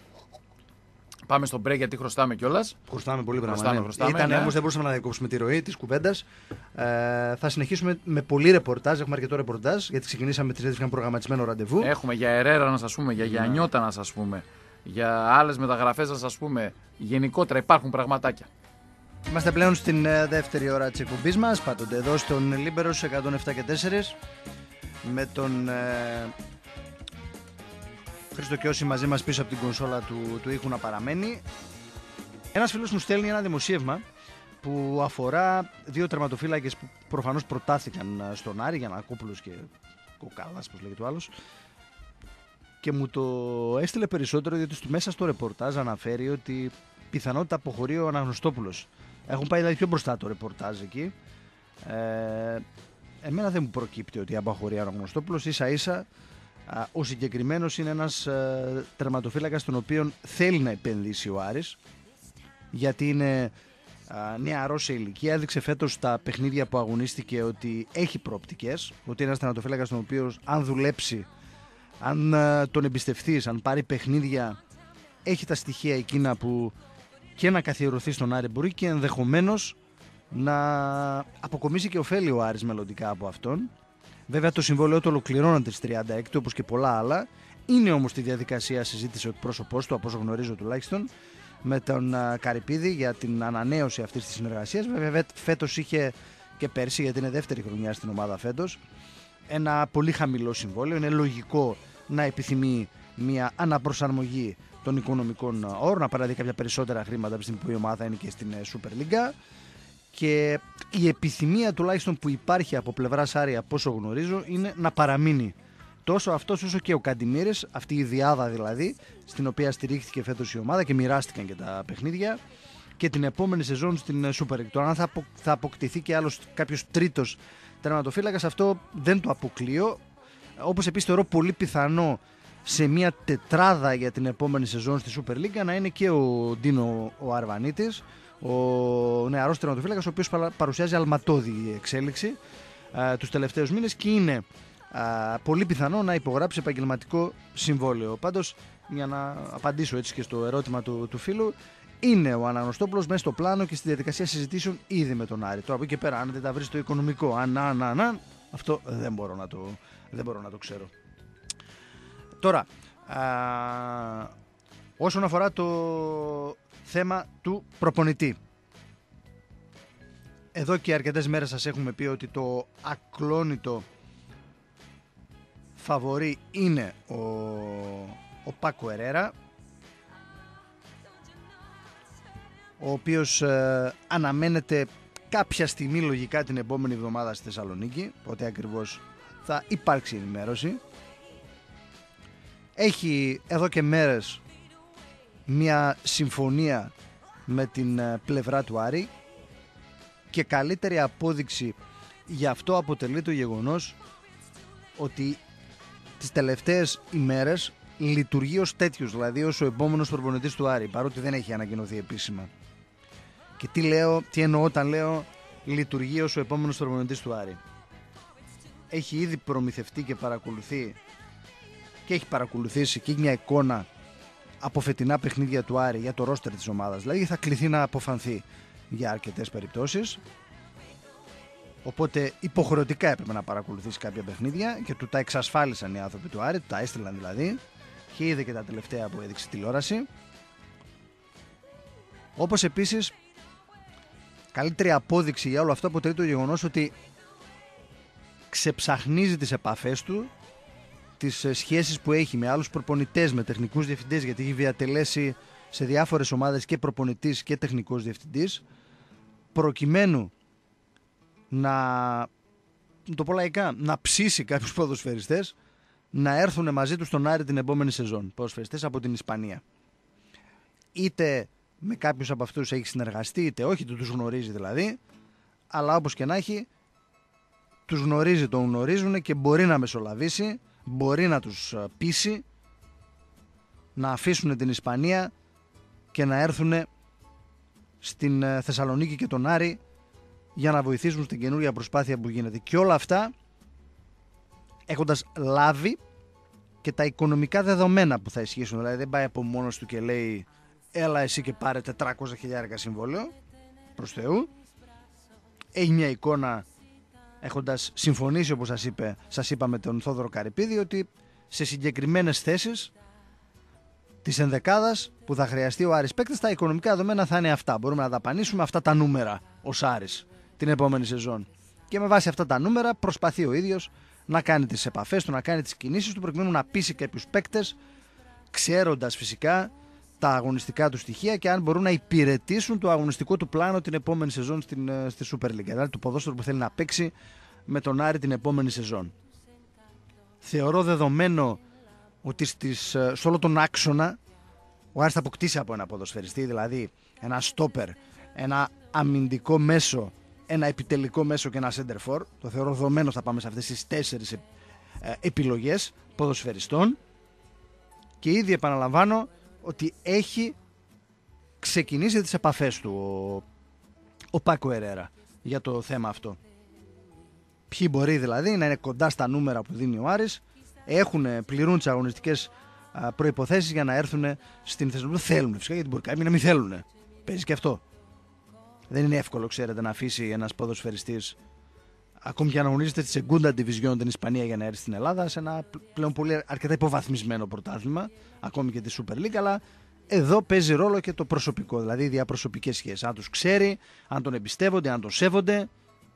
Πάμε στο break γιατί χρωστάμε κιόλας. Χρωστάμε πολύ πράγματα. Ναι. Ήταν ναι. όμως δεν μπορούσαμε να διακόψουμε τη ροή της κουβέντας. Ε, θα συνεχίσουμε με πολύ ρεπορτάζ. Έχουμε αρκετό ρεπορτάζ γιατί ξεκινήσαμε τις είχαμε προγραμματισμένο ραντεβού. Έχουμε για Ερέρα να σας πούμε, για Γιαννιώτα να σας πούμε, για άλλες μεταγραφές να σας πούμε. Γενικότερα υπάρχουν πραγματάκια. Είμαστε πλέον στην δεύτερη ώρα της εκπομπής μας. Πάντοτε εδώ στον Λίμπερος εκατόν επτά και τέσσερα με τον ε, Χρήστο Κιώση μαζί μας πίσω από την κονσόλα του, του ήχου να παραμένει. Ένας φίλος μου στέλνει ένα δημοσίευμα που αφορά δύο τερματοφύλακες που προφανώς προτάθηκαν στον Άρη, Γιαννακόπουλος και Κοκάλας, πώς λέγεται ο άλλος. Και μου το έστειλε περισσότερο διότι μέσα στο ρεπορτάζ αναφέρει ότι πιθανότητα αποχωρεί ο Αναγνωστόπουλος. Έχουν πάει δηλαδή πιο μπροστά το ρεπορτάζ εκεί. Ε, εμένα δεν μου προκύπτει ότι αποχωρεί ο Αναγνωστόπουλος. Ίσα ίσα α, ο συγκεκριμένος είναι ένας ε, τερματοφύλακας τον οποίο θέλει να επενδύσει ο Άρης, γιατί είναι α, νεαρός σε ηλικία. Έδειξε φέτος στα παιχνίδια που αγωνίστηκε ότι έχει προοπτικές, ότι είναι ένας τερματοφύλακας τον οποίο αν δουλέψει, αν α, τον εμπιστευτείς, αν πάρει παιχνίδια, έχει τα στοιχεία εκείνα που και να καθιερωθεί στον Άρη μπορεί και ενδεχομένως να αποκομίσει και ωφέλει ο Άρης μελλοντικά από αυτόν. Βέβαια το συμβόλαιο του ολοκληρώνεται στις τριάντα έξι όπως και πολλά άλλα. Είναι όμως στη διαδικασία συζήτηση ο εκπρόσωπός του, από όσο γνωρίζω τουλάχιστον, με τον Καρυπίδη για την ανανέωση αυτής της συνεργασίας. Βέβαια φέτος είχε και πέρσι, γιατί είναι δεύτερη χρονιά στην ομάδα φέτος, ένα πολύ χαμηλό συμβόλαιο. Είναι λογικό να επιθυμεί μια αναπροσαρμογή των οικονομικών όρων, να παραδεί κάποια περισσότερα χρήματα από την που η ομάδα είναι και στην Super League. Και η επιθυμία τουλάχιστον που υπάρχει από πλευράς Άρη, από όσο γνωρίζω, είναι να παραμείνει τόσο αυτός όσο και ο Καντιμίρες, αυτή η διάδα δηλαδή, στην οποία στηρίχθηκε φέτος η ομάδα και μοιράστηκαν και τα παιχνίδια, και την επόμενη σεζόν στην Super League. Τώρα, αν θα, απο, θα αποκτηθεί και άλλος κάποιος τρίτος τερματοφύλακας, αυτό δεν το αποκλείω. Όπως επίσης θεωρώ πολύ πιθανό σε μια τετράδα για την επόμενη σεζόν στη Super League να είναι και ο Ντίνο ο Αρβανίτης, ο νεαρός τερματοφύλακας, ο οποίος παρουσιάζει αλματώδη εξέλιξη α, τους τελευταίους μήνες και είναι α, πολύ πιθανό να υπογράψει επαγγελματικό συμβόλαιο. Πάντως, για να απαντήσω έτσι και στο ερώτημα του, του φίλου, είναι ο Αναγνωστόπουλος μέσα στο πλάνο και στη διαδικασία συζητήσεων ήδη με τον Άρη. Τώρα από εκεί και πέρα, αν δεν τα βρει στο οικονομικό, αν, αν, αν, αν αυτό δεν μπορώ να το, δεν μπορώ να το ξέρω. Τώρα, α, όσον αφορά το θέμα του προπονητή, εδώ και αρκετές μέρες σας έχουμε πει ότι το ακλόνητο φαβορί είναι ο, ο Πάκο Ερέρα, ο οποίος ε, αναμένεται κάποια στιγμή λογικά την επόμενη εβδομάδα στη Θεσσαλονίκη, πότε ακριβώς θα υπάρξει ενημέρωση. Έχει εδώ και μέρες μια συμφωνία με την πλευρά του Άρη, και καλύτερη απόδειξη γι' αυτό αποτελεί το γεγονός ότι τις τελευταίες ημέρες λειτουργεί ως τέτοιος, δηλαδή ως ο επόμενος προπονητής του Άρη, παρότι δεν έχει ανακοινωθεί επίσημα. Και τι λέω, τι εννοώ όταν λέω λειτουργεί ως ο επόμενος προπονητής του Άρη? Έχει ήδη προμηθευτεί και παρακολουθεί και έχει παρακολουθήσει και έχει μια εικόνα από φετινά παιχνίδια του Άρη για το ρόστερ της ομάδας, δηλαδή θα κληθεί να αποφανθεί για αρκετές περιπτώσεις, οπότε υποχρεωτικά έπρεπε να παρακολουθήσει κάποια παιχνίδια και του τα εξασφάλισαν οι άνθρωποι του Άρη, του τα έστειλαν δηλαδή, και είδε και τα τελευταία που έδειξε τηλεόραση. Όπως επίσης καλύτερη απόδειξη για όλο αυτό αποτελεί το γεγονός ότι ξεψαχνίζει τις επαφές του, τις σχέσεις που έχει με άλλους προπονητές, με τεχνικούς διευθυντές, γιατί έχει διατελέσει σε διάφορες ομάδες και προπονητής και τεχνικός διευθυντής, προκειμένου να, το πω λαϊκά, να ψήσει κάποιους ποδοσφαιριστές να έρθουν μαζί του στον Άρη την επόμενη σεζόν, ποδοσφαιριστές από την Ισπανία. Είτε με κάποιους από αυτούς έχει συνεργαστεί, είτε όχι, είτε τους γνωρίζει δηλαδή, αλλά όπως και να έχει, τους γνωρίζει, τον γνωρίζουν και μπορεί να μεσολαβήσει, μπορεί να τους πείσει να αφήσουν την Ισπανία και να έρθουν στην Θεσσαλονίκη και τον Άρη για να βοηθήσουν στην καινούργια προσπάθεια που γίνεται. Και όλα αυτά έχοντας λάβει και τα οικονομικά δεδομένα που θα ισχύσουν. Δηλαδή δεν πάει από μόνος του και λέει έλα εσύ και πάρε τετρακόσια χιλιάρικα συμβόλαιο, προς Θεού. Έχει μια εικόνα, έχοντας συμφωνήσει, όπως σας, είπε, σας είπα, με τον Θόδωρο Καρυπίδη, ότι σε συγκεκριμένες θέσεις της ενδεκάδας που θα χρειαστεί ο Άρης παίκτης, τα οικονομικά δεδομένα θα είναι αυτά. Μπορούμε να δαπανίσουμε αυτά τα νούμερα ως Άρης την επόμενη σεζόν. Και με βάση αυτά τα νούμερα προσπαθεί ο ίδιος να κάνει τις επαφές του, να κάνει τις κινήσεις του, προκειμένου να πείσει κάποιους παίκτες, ξέροντας φυσικά τα αγωνιστικά του στοιχεία και αν μπορούν να υπηρετήσουν το αγωνιστικό του πλάνο την επόμενη σεζόν στην, στη Super League. Δηλαδή το ποδόσφαιρο που θέλει να παίξει με τον Άρη την επόμενη σεζόν. Θεωρώ δεδομένο ότι στις, σε όλο τον άξονα ο Άρης θα αποκτήσει από ένα ποδοσφαιριστή, δηλαδή ένα στόπερ, ένα αμυντικό μέσο, ένα επιτελικό μέσο και ένα center for. Το θεωρώ δεδομένο, θα πάμε σε αυτές τις τέσσερις ε, ε, επιλογές ποδοσφαιριστών, και ήδη επαναλαμβάνω ότι έχει ξεκινήσει τις επαφές του ο, ο Πάκο Ερέρα για το θέμα αυτό. Ποιοι μπορεί δηλαδή να είναι κοντά στα νούμερα που δίνει ο Άρης, έχουν, πληρούν τις αγωνιστικές προϋποθέσεις για να έρθουν στην Θεσσαλονίκη. Θέλουν φυσικά, γιατί μπορεί κάποιοι να μην θέλουν. Παίζει και αυτό. Δεν είναι εύκολο, ξέρετε, να αφήσει ένας ποδοσφαιριστής, ακόμη και αν αγωνίζεται στη Segunda Division την Ισπανία, για να έρθει στην Ελλάδα, σε ένα πλέον πολύ αρκετά υποβαθμισμένο πρωτάθλημα, ακόμη και τη Super League. Αλλά εδώ παίζει ρόλο και το προσωπικό, δηλαδή οι διαπροσωπικές σχέσεις. Αν τους ξέρει, αν τον εμπιστεύονται, αν τον σέβονται,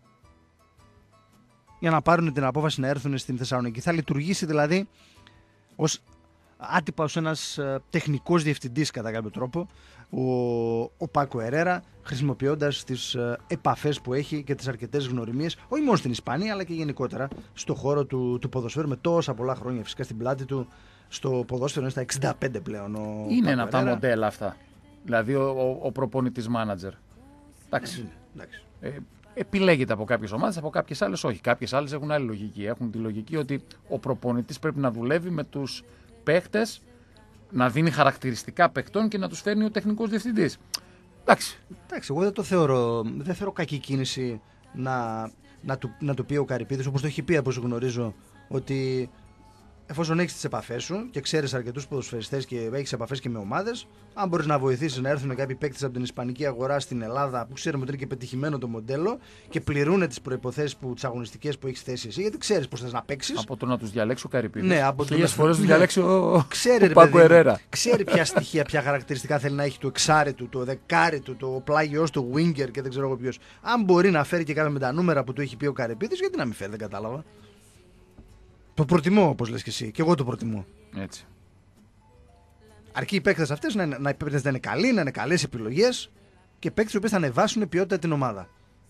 για να πάρουν την απόφαση να έρθουν στην Θεσσαλονίκη. Θα λειτουργήσει δηλαδή ως άτυπα ως ένας τεχνικός διευθυντής κατά κάποιο τρόπο ο, ο Πάκο Ερέρα, χρησιμοποιώντας τις επαφές που έχει και τις αρκετές γνωριμίες, όχι μόνο στην Ισπανία αλλά και γενικότερα στο χώρο του, του ποδοσφαίρου, με τόσα πολλά χρόνια φυσικά στην πλάτη του στο ποδόσφαιρο. Είναι στα εξήντα πέντε πλέον ο είναι Πάκο ένα από τα Ερέρα. μοντέλα αυτά, δηλαδή ο, ο, ο προπονητής μάνατζερ. Εντάξει. Εντάξει. Ε, επιλέγεται από κάποιες ομάδες, από κάποιες άλλες όχι. Κάποιες άλλες έχουν άλλη λογική. Έχουν τη λογική ότι ο προπονητής πρέπει να δουλεύει με τους παίχτες, να δίνει χαρακτηριστικά παιχτών και να τους φέρνει ο τεχνικός διευθυντής. Εντάξει. Εντάξει, εγώ δεν το θεωρώ, δεν θεωρώ κακή κίνηση να, να, του, να του πει ο Καρυπίδης, όπως το έχει πει από όσο γνωρίζω, ότι εφόσον έχεις τις επαφές σου και ξέρεις αρκετούς ποδοσφαιριστές και έχεις επαφές και με ομάδες, αν μπορείς να βοηθήσεις να έρθουν κάποιοι παίκτες από την ισπανική αγορά στην Ελλάδα, που ξέρουμε ότι είναι και πετυχημένο το μοντέλο και πληρούν τις προϋποθέσεις, τις αγωνιστικές που έχεις θέσει εσύ, γιατί ξέρεις πώς θες να παίξεις. Από το να τους διαλέξει ο Καρυπίδης. Ναι, από το χίλιες φορές τους διαλέξει ο, ξέρει, ο Πάκο Ερέρα. Ξέρει ποια στοιχεία, ποια χαρακτηριστικά θέλει να έχει το εξάρι του, το δεκάρι του, το πλάγιός του, winger και δεν ξέρω εγώ ποιος. Αν μπορεί να φέρει και κάποια με τα νούμερα που του έχει πει ο Καρυπίδης, γιατί να μην φέρει, δεν κατάλαβα. Το προτιμώ, όπως λες και εσύ, και εγώ το προτιμώ. Έτσι. Αρκεί οι παίκτες αυτές να είναι, να, να είναι καλοί, να είναι καλές επιλογές και παίκτες που θα ανεβάσουν ποιότητα την ομάδα.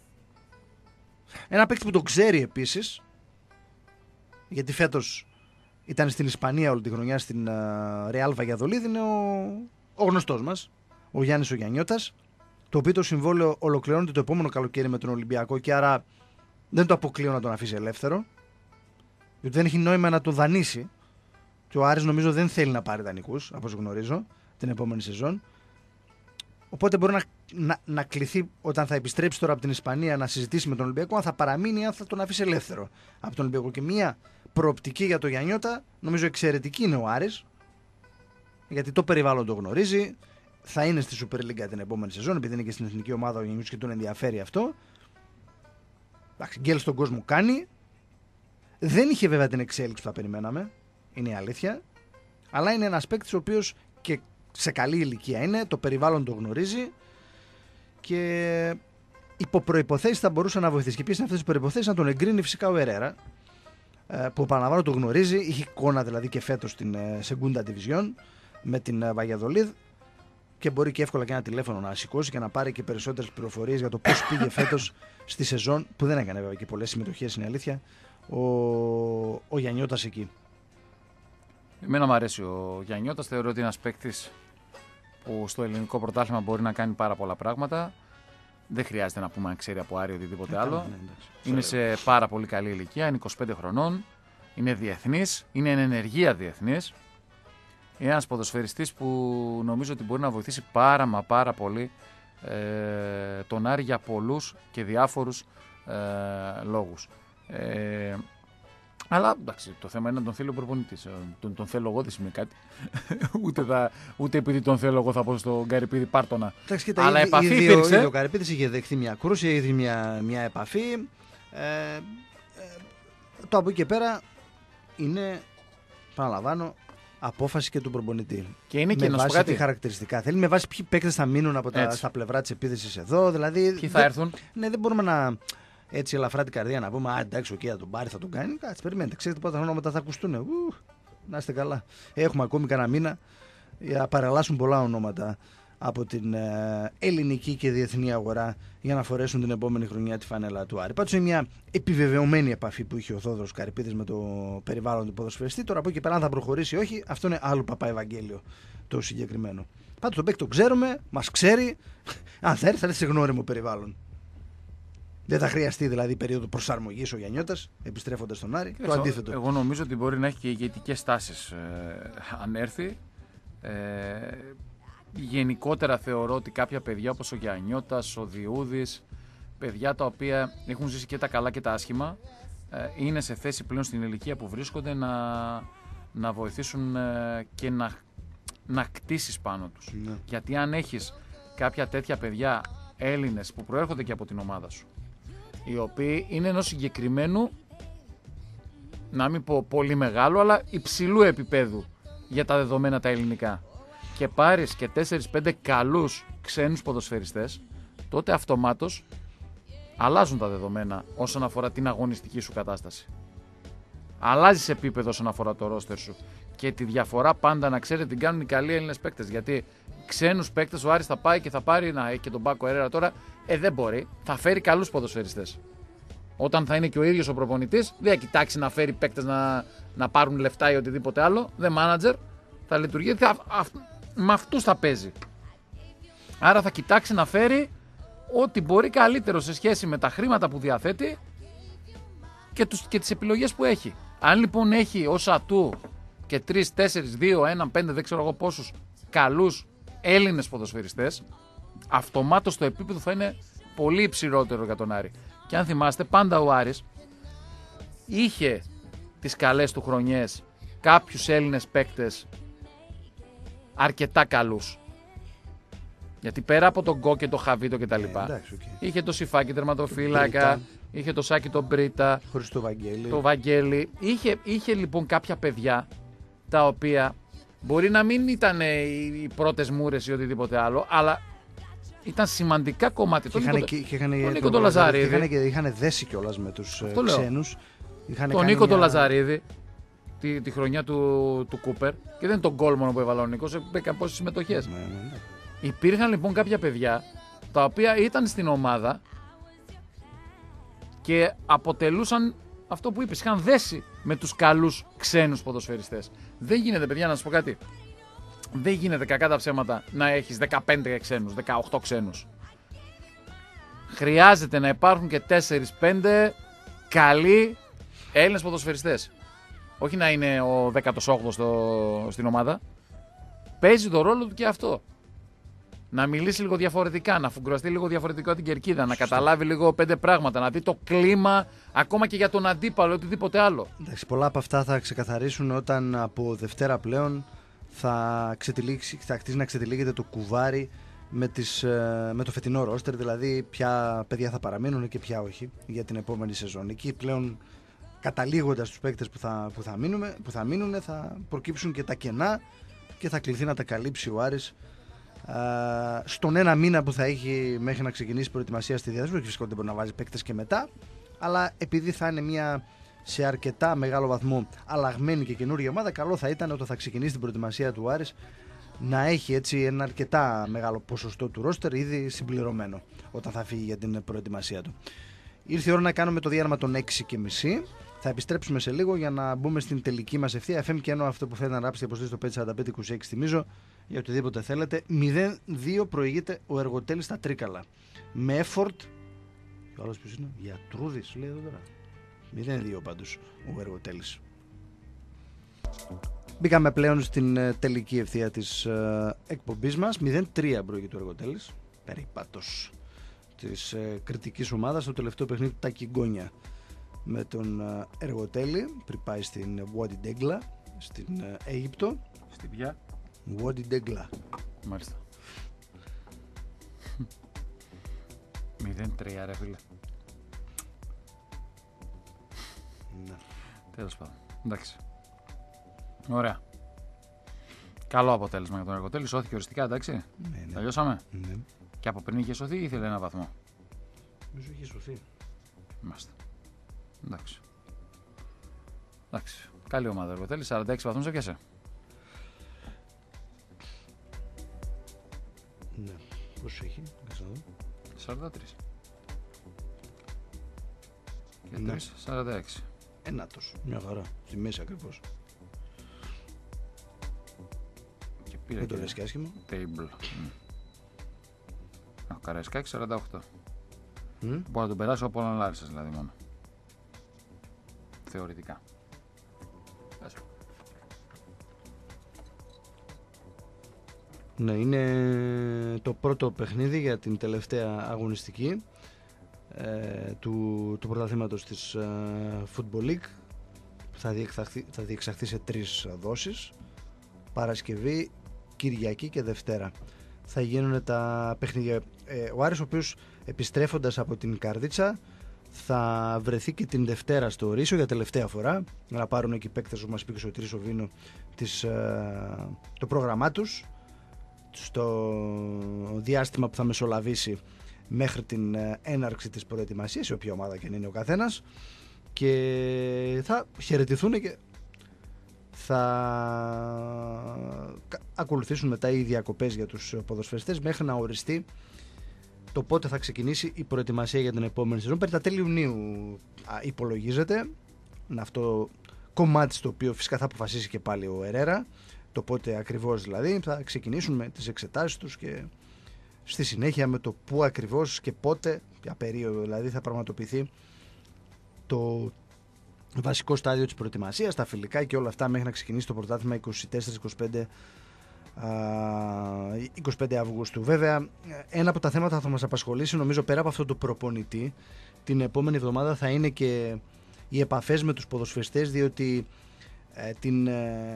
Ένα παίκτη που το ξέρει επίσης, γιατί φέτος ήταν στην Ισπανία όλη τη χρονιά, στην uh, Real Valladolid, είναι ο, ο γνωστός μας, ο Γιάννης ο Γιαννιώτας, το οποίο το συμβόλαιο ολοκληρώνεται το επόμενο καλοκαίρι με τον Ολυμπιακό και άρα δεν το αποκλείω να τον αφήσει ελεύθερο. Διότι δεν έχει νόημα να τον δανείσει. Και ο Άρης νομίζω δεν θέλει να πάρει δανεικούς, από όσο γνωρίζω, την επόμενη σεζόν. Οπότε μπορεί να, να, να κληθεί όταν θα επιστρέψει τώρα από την Ισπανία να συζητήσει με τον Ολυμπιακό αν θα παραμείνει ή αν θα τον αφήσει ελεύθερο από τον Ολυμπιακό. Και μια προοπτική για το Γιαννιώτα, νομίζω εξαιρετική είναι ο Άρης, γιατί το περιβάλλον το γνωρίζει. Θα είναι στη Super League την επόμενη σεζόν, επειδή είναι και στην εθνική ομάδα ο Γιαννιώτης και τον ενδιαφέρει αυτό. Εντάξει, γκέλ στον κόσμο κάνει. Δεν είχε βέβαια την εξέλιξη που θα περιμέναμε, είναι η αλήθεια. Αλλά είναι ένας παίκτης ο οποίος και σε καλή ηλικία είναι, το περιβάλλον το γνωρίζει και υπό προϋποθέσεις θα μπορούσε να βοηθήσει. Και ποιες είναι αυτές τις προϋποθέσεις? Να τον εγκρίνει φυσικά ο Ερέρα, που επαναλαμβάνω το γνωρίζει, είχε εικόνα δηλαδή και φέτος στην Segunda Division με την Valladolid και μπορεί και εύκολα και ένα τηλέφωνο να σηκώσει και να πάρει και περισσότερες πληροφορίες για το πώς πήγε φέτος στη σεζόν, που δεν έκανε βέβαια και πολλές συμμετοχές, είναι αλήθεια, ο, ο Γιαννιώτας εκεί. Εμένα μου αρέσει ο Γιαννιώτας, θεωρώ ότι είναι ένας παίκτης που στο ελληνικό πρωτάθλημα μπορεί να κάνει πάρα πολλά πράγματα. Δεν χρειάζεται να πούμε αν ξέρει από Άρη οτιδήποτε άλλο. Ναι, είναι σε πάρα πολύ καλή ηλικία, είναι είκοσι πέντε χρονών, είναι διεθνής, είναι εν ενεργεία διεθνής. Είναι ένας ποδοσφαιριστής που νομίζω ότι μπορεί να βοηθήσει πάρα μα πάρα πολύ ε, τον Άρη για πολλούς και διάφορους ε, λόγους. Ε, αλλά εντάξει, το θέμα είναι να τον θέλει ο προπονητής. Τον, τον θέλω εγώ δεν σημαίνει κάτι. ούτε, θα, ούτε επειδή τον θέλω εγώ θα πω στον Καρυπίδη πάρτονα. Εντάξει, αλλά ήδη, επαφή ήδη, υπήρξε. Ήδη ο Καρυπίδης είχε δεχθεί μια κρούση, είχε μια, μια επαφή. Ε, ε, το από εκεί και πέρα είναι, παραλαμβάνω, απόφαση και του προπονητή. Και είναι και με να βάση κάτι. τι χαρακτηριστικά θέλει, με βάση ποιοι παίκτες θα μείνουν από τα, στα πλευρά της επίθεσης εδώ. Δηλαδή, ποιοι θα δεν, έρθουν. Ναι, δεν μπορούμε να έτσι ελαφρά την καρδία να πούμε α, εντάξει, okay, θα τον πάρει, θα τον κάνει. Κάτσε, περιμένετε. Ξέρετε πόσα ονόματα θα ακουστούν. Ου, να είστε καλά. Έχουμε ακόμη κανένα μήνα για να παρελάσουν πολλά ονόματα από την ε, ελληνική και διεθνή αγορά για να φορέσουν την επόμενη χρονιά τη φανέλα του Άρη. Πάντως είναι μια επιβεβαιωμένη επαφή που είχε ο Θόδωρος Καρυπίδης με το περιβάλλον του ποδοσφαιριστή. Τώρα από εκεί πέρα αν θα προχωρήσει ή όχι, αυτό είναι άλλο παπά Ευαγγέλιο το συγκεκριμένο. Πάντως τον παίκτη τον ξέρουμε, μας ξέρει. Αν θα έρθει, θα έρθει σε γνώριμο περιβάλλον. Δεν θα χρειαστεί δηλαδή περίοδο προσαρμογής ο Γιαννιώτας επιστρέφοντας στον Άρη. Το αντίθετο. Εγώ νομίζω ότι μπορεί να έχει και ηγετικές τάσεις ε, αν έρθει. Ε, γενικότερα θεωρώ ότι κάποια παιδιά όπως ο Γιαννιώτας, ο Διούδης, παιδιά τα οποία έχουν ζήσει και τα καλά και τα άσχημα, ε, είναι σε θέση πλέον στην ηλικία που βρίσκονται να, να βοηθήσουν ε, και να, να κτίσεις πάνω τους. Ναι. Γιατί αν έχεις κάποια τέτοια παιδιά Έλληνες που προέρχονται και από την ομάδα σου, οι οποίοι είναι ενός συγκεκριμένου, να μην πω πολύ μεγάλο, αλλά υψηλού επίπεδου για τα δεδομένα τα ελληνικά, και πάρεις και τέσσερις πέντε καλούς ξένους ποδοσφαιριστές, τότε αυτομάτως αλλάζουν τα δεδομένα όσον αφορά την αγωνιστική σου κατάσταση. Αλλάζεις επίπεδο όσον αφορά το ρόστερ σου. Και τη διαφορά πάντα να ξέρετε την κάνουν οι καλοί Έλληνες παίκτες. Γιατί ξένους παίκτες ο Άρης θα πάει και θα πάρει, να έχει και τον Πάκο Ερέρα τώρα, ε δεν μπορεί, θα φέρει καλούς ποδοσφαιριστές. Όταν θα είναι και ο ίδιος ο προπονητής, δεν θα κοιτάξει να φέρει παίκτες να, να πάρουν λεφτά ή οτιδήποτε άλλο. Δεν manager, θα λειτουργεί, θα, α, με αυτούς θα παίζει. Άρα θα κοιτάξει να φέρει ό,τι μπορεί καλύτερο σε σχέση με τα χρήματα που διαθέτει και, τους, και τις επιλογές που έχει. Αν λοιπόν έχει ως ατού και τρεις, τέσσερις, δύο, ένα, πέντε, δεν ξέρω εγώ πόσους καλούς Έλληνες ποδοσφαιριστές, αυτομάτως το επίπεδο θα είναι πολύ υψηλότερο για τον Άρη. Και αν θυμάστε, πάντα ο Άρης είχε τις καλές του χρονιές κάποιους Έλληνες παίκτες αρκετά καλούς. Γιατί πέρα από τον Γκο και τον Χαβίτο και τα λοιπά, ε, okay. είχε το Σιφάκι τερματοφύλακα, είχε το Σάκη τον Μπρίτα, το Βαγγέλη. το Βαγγέλη. Είχε, είχε λοιπόν κάποια παιδιά τα οποία μπορεί να μην ήταν οι πρώτες μούρες ή οτιδήποτε άλλο, αλλά ήταν σημαντικά κομμάτια. Τον Νίκο, και, και είχαν, τον Νίκο τον Λαζαρίδη. Είχαν, και, είχαν δέσει κιόλας με τους ξένους. Τον Νίκο τον Λαζαρίδη, τη, τη χρονιά του, του Κούπερ. Και δεν είναι τον γκολ μόνο που έβαλε ο Νίκος, έπαιξε πόσες συμμετοχές. Ναι, ναι, ναι. Υπήρχαν λοιπόν κάποια παιδιά τα οποία ήταν στην ομάδα και αποτελούσαν αυτό που είπες, είχαν δέσει με τους καλούς ξένους ποδοσφαιριστές. Δεν γίνεται, παιδιά, να σας πω κάτι. Δεν γίνεται, κακά τα ψέματα, να έχεις δεκαπέντε ξένους, δεκαοκτώ ξένους. χρειάζεται να υπάρχουν και τέσσερα πέντε καλοί Έλληνες ποδοσφαιριστές. Όχι να είναι ο δέκατος όγδοος στο, στην ομάδα. Παίζει το ρόλο του και αυτό. Να μιλήσει λίγο διαφορετικά, να φουγκραστεί λίγο διαφορετικά την κερκίδα, να καταλάβει λίγο πέντε πράγματα, να δει το κλίμα ακόμα και για τον αντίπαλο, οτιδήποτε άλλο. Εντάξει, πολλά από αυτά θα ξεκαθαρίσουν όταν από Δευτέρα πλέον θα, θα αρχίσει να ξετυλίγεται το κουβάρι με, τις, με το φετινό ρόστερ, δηλαδή ποια παιδιά θα παραμείνουν και ποια όχι για την επόμενη σεζόν. Εκεί πλέον, καταλήγοντας τους παίκτες που θα, που θα, μείνουμε, που θα μείνουν, θα προκύψουν και τα κενά και θα κληθεί να τα καλύψει ο Άρης uh, στον ένα μήνα που θα έχει μέχρι να ξεκινήσει η προετοιμασία στη διαδρομή. Φυσικά δεν μπορεί να βάζει παίκτες και μετά, αλλά επειδή θα είναι μια σε αρκετά μεγάλο βαθμό αλλαγμένη και καινούργια ομάδα, καλό θα ήταν όταν θα ξεκινήσει την προετοιμασία του Άρης να έχει έτσι ένα αρκετά μεγάλο ποσοστό του ρόστερ ήδη συμπληρωμένο όταν θα φύγει για την προετοιμασία του. Ήρθε η ώρα να κάνουμε το διάρμα των έξι και μισή. Θα επιστρέψουμε σε λίγο για να μπούμε στην τελική μας ευθεία. εφ εμ και ενώ αυτό που θέλετε να γράψετε, υποστήριξτε το πέντε σαράντα πέντε είκοσι έξι, θυμίζω, για οτιδήποτε θέλετε. μηδέν δύο προηγείται ο Εργοτέλης στα Τρίκαλα. Με effort. Ο άλλος ποιος είναι, Γιατρούδης λέει εδώ τώρα. μηδέν δύο πάντως ο Εργοτέλης. Μπήκαμε πλέον στην uh, τελική ευθεία της uh, εκπομπής μας. μηδέν τρία προηγείται ο Εργοτέλης. Περίπατος της uh, κριτικής ομάδας στο τελευταίο παιχνίδι του Τάκη Γκόνια με τον uh, Εργοτέλη πριν πάει στην Wadi Degla στην uh, Αίγυπτο. Στην ποια? Wadi Degla. Μάλιστα. μηδέν τρία ρε φίλε. Ναι. Τέλος πάντων. Εντάξει. Ωραία. Καλό αποτέλεσμα για τον Εργοτέλη. Σώθηκε οριστικά, εντάξει. Ναι, ναι. Τελειώσαμε. Ναι. Και από πριν είχε σωθεί ή ήθελε ένα βαθμό? Νομίζω είχε σωθεί. Μάλιστα. Εντάξει. Εντάξει. Καλή ομάδα Εργοτέλη. σαράντα έξι βαθμούς έπιασε. Ναι. Πόσο έχει, κάτσε να δω. σαράντα τρία. Και Ναι. τρία, σαράντα έξι. Ένατος. Μια χαρά. Στη μέση ακριβώς. Και πήρε Δεν το και λες και άσχημα. table. Ο Καραϊσκάκης σαράντα οκτώ. Mm? Μπορώ να τον περάσω από έναν Λάρισας δηλαδή μόνο. Θεωρητικά. Πες. Ναι, είναι το πρώτο παιχνίδι για την τελευταία αγωνιστική ε, του, του πρωταθλήματος της ε, Football League. Θα διεξαχθεί, θα διεξαχθεί σε τρεις δόσεις: Παρασκευή, Κυριακή και Δευτέρα. Θα γίνουν τα παιχνίδια. Ε, ο Άρης, ο οποίος επιστρέφοντας από την Καρδίτσα, θα βρεθεί και την Δευτέρα στο Ρήσο για τελευταία φορά, να πάρουν εκεί παίκτες, όπως μας είπε ο Τρίσο Βίνο, της, ε, το πρόγραμμά τους στο διάστημα που θα μεσολαβήσει μέχρι την έναρξη της προετοιμασίας, η οποία ομάδα και αν είναι ο καθένας, και θα χαιρετηθούν και θα ακολουθήσουν μετά οι διακοπές για τους ποδοσφαιριστές μέχρι να οριστεί το πότε θα ξεκινήσει η προετοιμασία για την επόμενη σεζόν. Περί τα τέλη Ιουνίου υπολογίζεται, είναι αυτό κομμάτι στο οποίο φυσικά θα αποφασίσει και πάλι ο Ερέρα, το πότε ακριβώς δηλαδή θα ξεκινήσουν με τις εξετάσεις τους και στη συνέχεια με το πού ακριβώς και πότε, ποια περίοδο δηλαδή θα πραγματοποιηθεί το βασικό στάδιο της προετοιμασίας, τα φιλικά και όλα αυτά μέχρι να ξεκινήσει το πρωτάθλημα είκοσι τέσσερα είκοσι πέντε Αυγούστου. Βέβαια, ένα από τα θέματα που θα μας απασχολήσει, νομίζω, πέρα από αυτό το προπονητή, την επόμενη εβδομάδα θα είναι και οι επαφές με τους ποδοσφαιριστές, διότι ε, την, ε,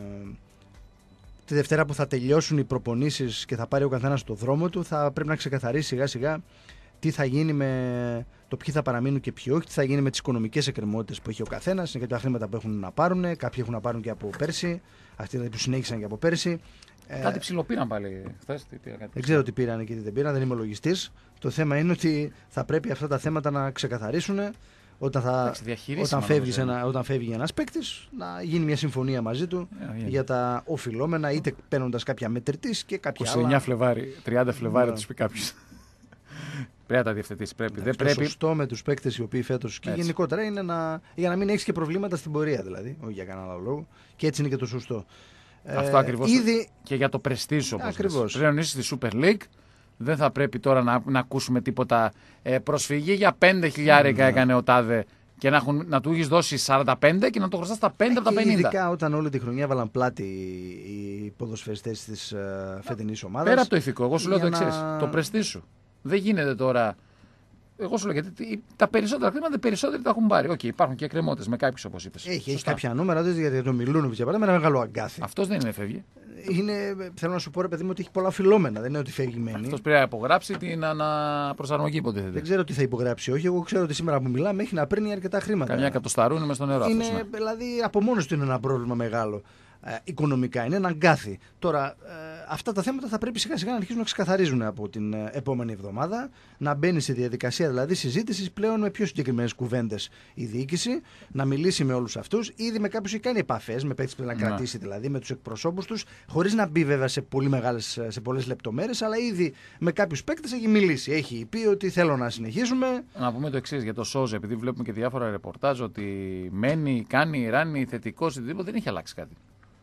τη Δευτέρα που θα τελειώσουν οι προπονήσεις και θα πάρει ο καθένας το δρόμο του, θα πρέπει να ξεκαθαρίσει σιγά σιγά τι θα γίνει με το ποιοι θα παραμείνουν και ποιοι όχι, τι θα γίνει με τις οικονομικές εκκρεμότητες που έχει ο καθένας. Είναι κάποια χρήματα που έχουν να πάρουν, κάποιοι έχουν να πάρουν και από πέρσι, αυτοί δηλαδή που συνέχισαν και από πέρσι. Κάτι ψιλοπήραν πάλι χθες. Δεν ξέρω τι πήραν και τι δεν πήραν, δεν είμαι λογιστής. Το θέμα είναι ότι θα πρέπει αυτά τα θέματα να ξεκαθαρίσουν όταν, θα, όταν, φεύγει ένα, όταν φεύγει ένας παίκτης, να γίνει μια συμφωνία μαζί του yeah, yeah. για τα οφειλόμενα, είτε παίρνοντας κάποια μετρητής και κάποια είκοσι εννέα Φλεβάρι, τριάντα Φλεβάρι yeah. τους πει κάποιος. Πρέπει να τα διευθετήσει. Πρέπει. Δεν το πρέπει. Σωστό με τους παίκτες οι οποίοι φέτος και γενικότερα είναι να, για να μην έχεις και προβλήματα στην πορεία, δηλαδή. Όχι για κανένα άλλο λόγο. Και έτσι είναι και το σωστό. Αυτό ε, ακριβώς. Ήδη... Και για το πρεστίζ, όπως ακριβώς. Πλέον είσαι στη Super League, Δεν θα πρέπει τώρα να, να ακούσουμε τίποτα. Ε, προσφυγή για πέντε χιλιάρικα mm. έκανε ο τάδε και να, έχουν, να του έχει δώσει σαράντα πέντε και να το χρωστά στα πέντε από τα πενήντα. Ειδικά όταν όλη τη χρονιά έβαλαν πλάτη οι ποδοσφαιριστές της uh, φετινής ομάδας. Πέρα από το ηθικό, εγώ σου λέω το να... εξής. Το πρεστί σου. Δεν γίνεται τώρα. Εγώ σου λέω γιατί τα περισσότερα χρήματα περισσότεροι τα έχουν πάρει. Οκ, okay, υπάρχουν και εκκρεμότητες με κάποιους όπως είπες. Έχει, έχει κάποια νούμερα, δεν γιατί το Μιλούνοβιτς για παράδειγμα, ένα μεγάλο αγκάθι. Αυτός δεν είναι φεύγει. Είναι, θέλω να σου πω ρε παιδί μου ότι έχει πολλά φιλόμενα, δεν είναι ότι φεύγει μένη. Αυτός πρέπει να υπογράψει την αναπροσαρμογή υποτίθεται. Δεν ξέρω τι θα υπογράψει, όχι. Εγώ ξέρω ότι σήμερα που μιλάμε έχει να παίρνει αρκετά χρήματα. Καμιά εκατοσταρούν μες στο νερό. Είναι, αυτός, ναι. Δηλαδή από μόνος του είναι ένα πρόβλημα μεγάλο. Ε, οικονομικά είναι ένα αγκάθι. Τώρα, ε, αυτά τα θέματα θα πρέπει σιγά σιγά να αρχίσουν να ξεκαθαρίζουν από την ε, επόμενη εβδομάδα. Να μπαίνει σε διαδικασία δηλαδή συζήτηση πλέον με πιο συγκεκριμένες κουβέντες η διοίκηση, να μιλήσει με όλους αυτούς. Ήδη με κάποιους έχει κάνει επαφές, με παίκτες που να κρατήσει δηλαδή, με τους εκπροσώπους τους, χωρίς να μπει βέβαια σε, πολύ μεγάλες, σε πολλές λεπτομέρειες, αλλά ήδη με κάποιους παίκτες έχει μιλήσει. Έχει πει ότι θέλω να συνεχίσουμε. Να πούμε το εξής για το Σόζε, επειδή βλέπουμε και διάφορα ρεπορτάζ ότι μένει, κάνει, ράνει, θετικό, οτιδήποτε, δεν έχει αλλάξει κάτι.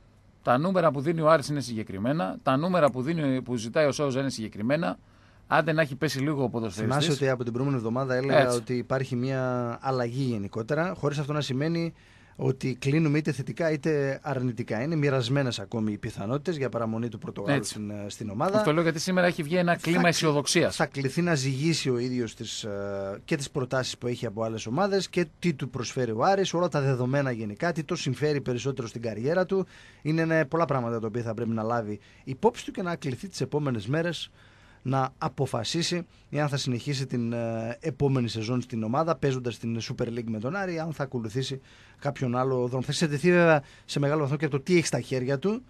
Τα νούμερα που δίνει ο Άρης είναι συγκεκριμένα. Τα νούμερα που, δίνει, που ζητάει ο Σόουζα είναι συγκεκριμένα. Άντε να έχει πέσει λίγο ο ποδοσφαιριστής. Θυμάσαι ότι από την προηγούμενη εβδομάδα έλεγα Έτσι. ότι υπάρχει μια αλλαγή γενικότερα, χωρίς αυτό να σημαίνει ότι κλείνουμε είτε θετικά είτε αρνητικά. Είναι μοιρασμένες ακόμη οι πιθανότητες για παραμονή του Πορτογάλου στην, στην ομάδα. Αυτό λέω γιατί σήμερα έχει βγει ένα κλίμα αισιοδοξίας. Θα κληθεί να ζυγίσει ο ίδιος τις, και τις προτάσεις που έχει από άλλες ομάδες και τι του προσφέρει ο Άρης, όλα τα δεδομένα γενικά, τι το συμφέρει περισσότερο στην καριέρα του. Είναι πολλά πράγματα τα οποία θα πρέπει να λάβει υπόψη του και να κληθεί τις επόμενες μέρες να αποφασίσει εάν θα συνεχίσει την ε, επόμενη σεζόν στην ομάδα παίζοντας την Super League με τον Άρη, αν θα ακολουθήσει κάποιον άλλο δρόμο. Θα εξαρτηθεί βέβαια σε μεγάλο βαθμό και από το τι έχει στα χέρια του,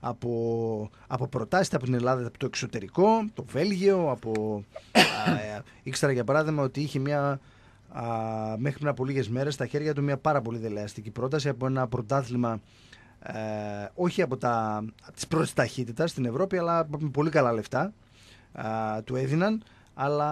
από, από προτάσεις από την Ελλάδα, από το εξωτερικό, το Βέλγιο, από ε, ήξερα για παράδειγμα ότι είχε μια α, μέχρι πριν από λίγες μέρες στα χέρια του μια πάρα πολύ δελεαστική πρόταση από ένα πρωτάθλημα ε, όχι από, τα, από τις πρώτες ταχύτητας στην Ευρώπη, αλλά με πολύ καλά λεφτά. Uh, του έδιναν, αλλά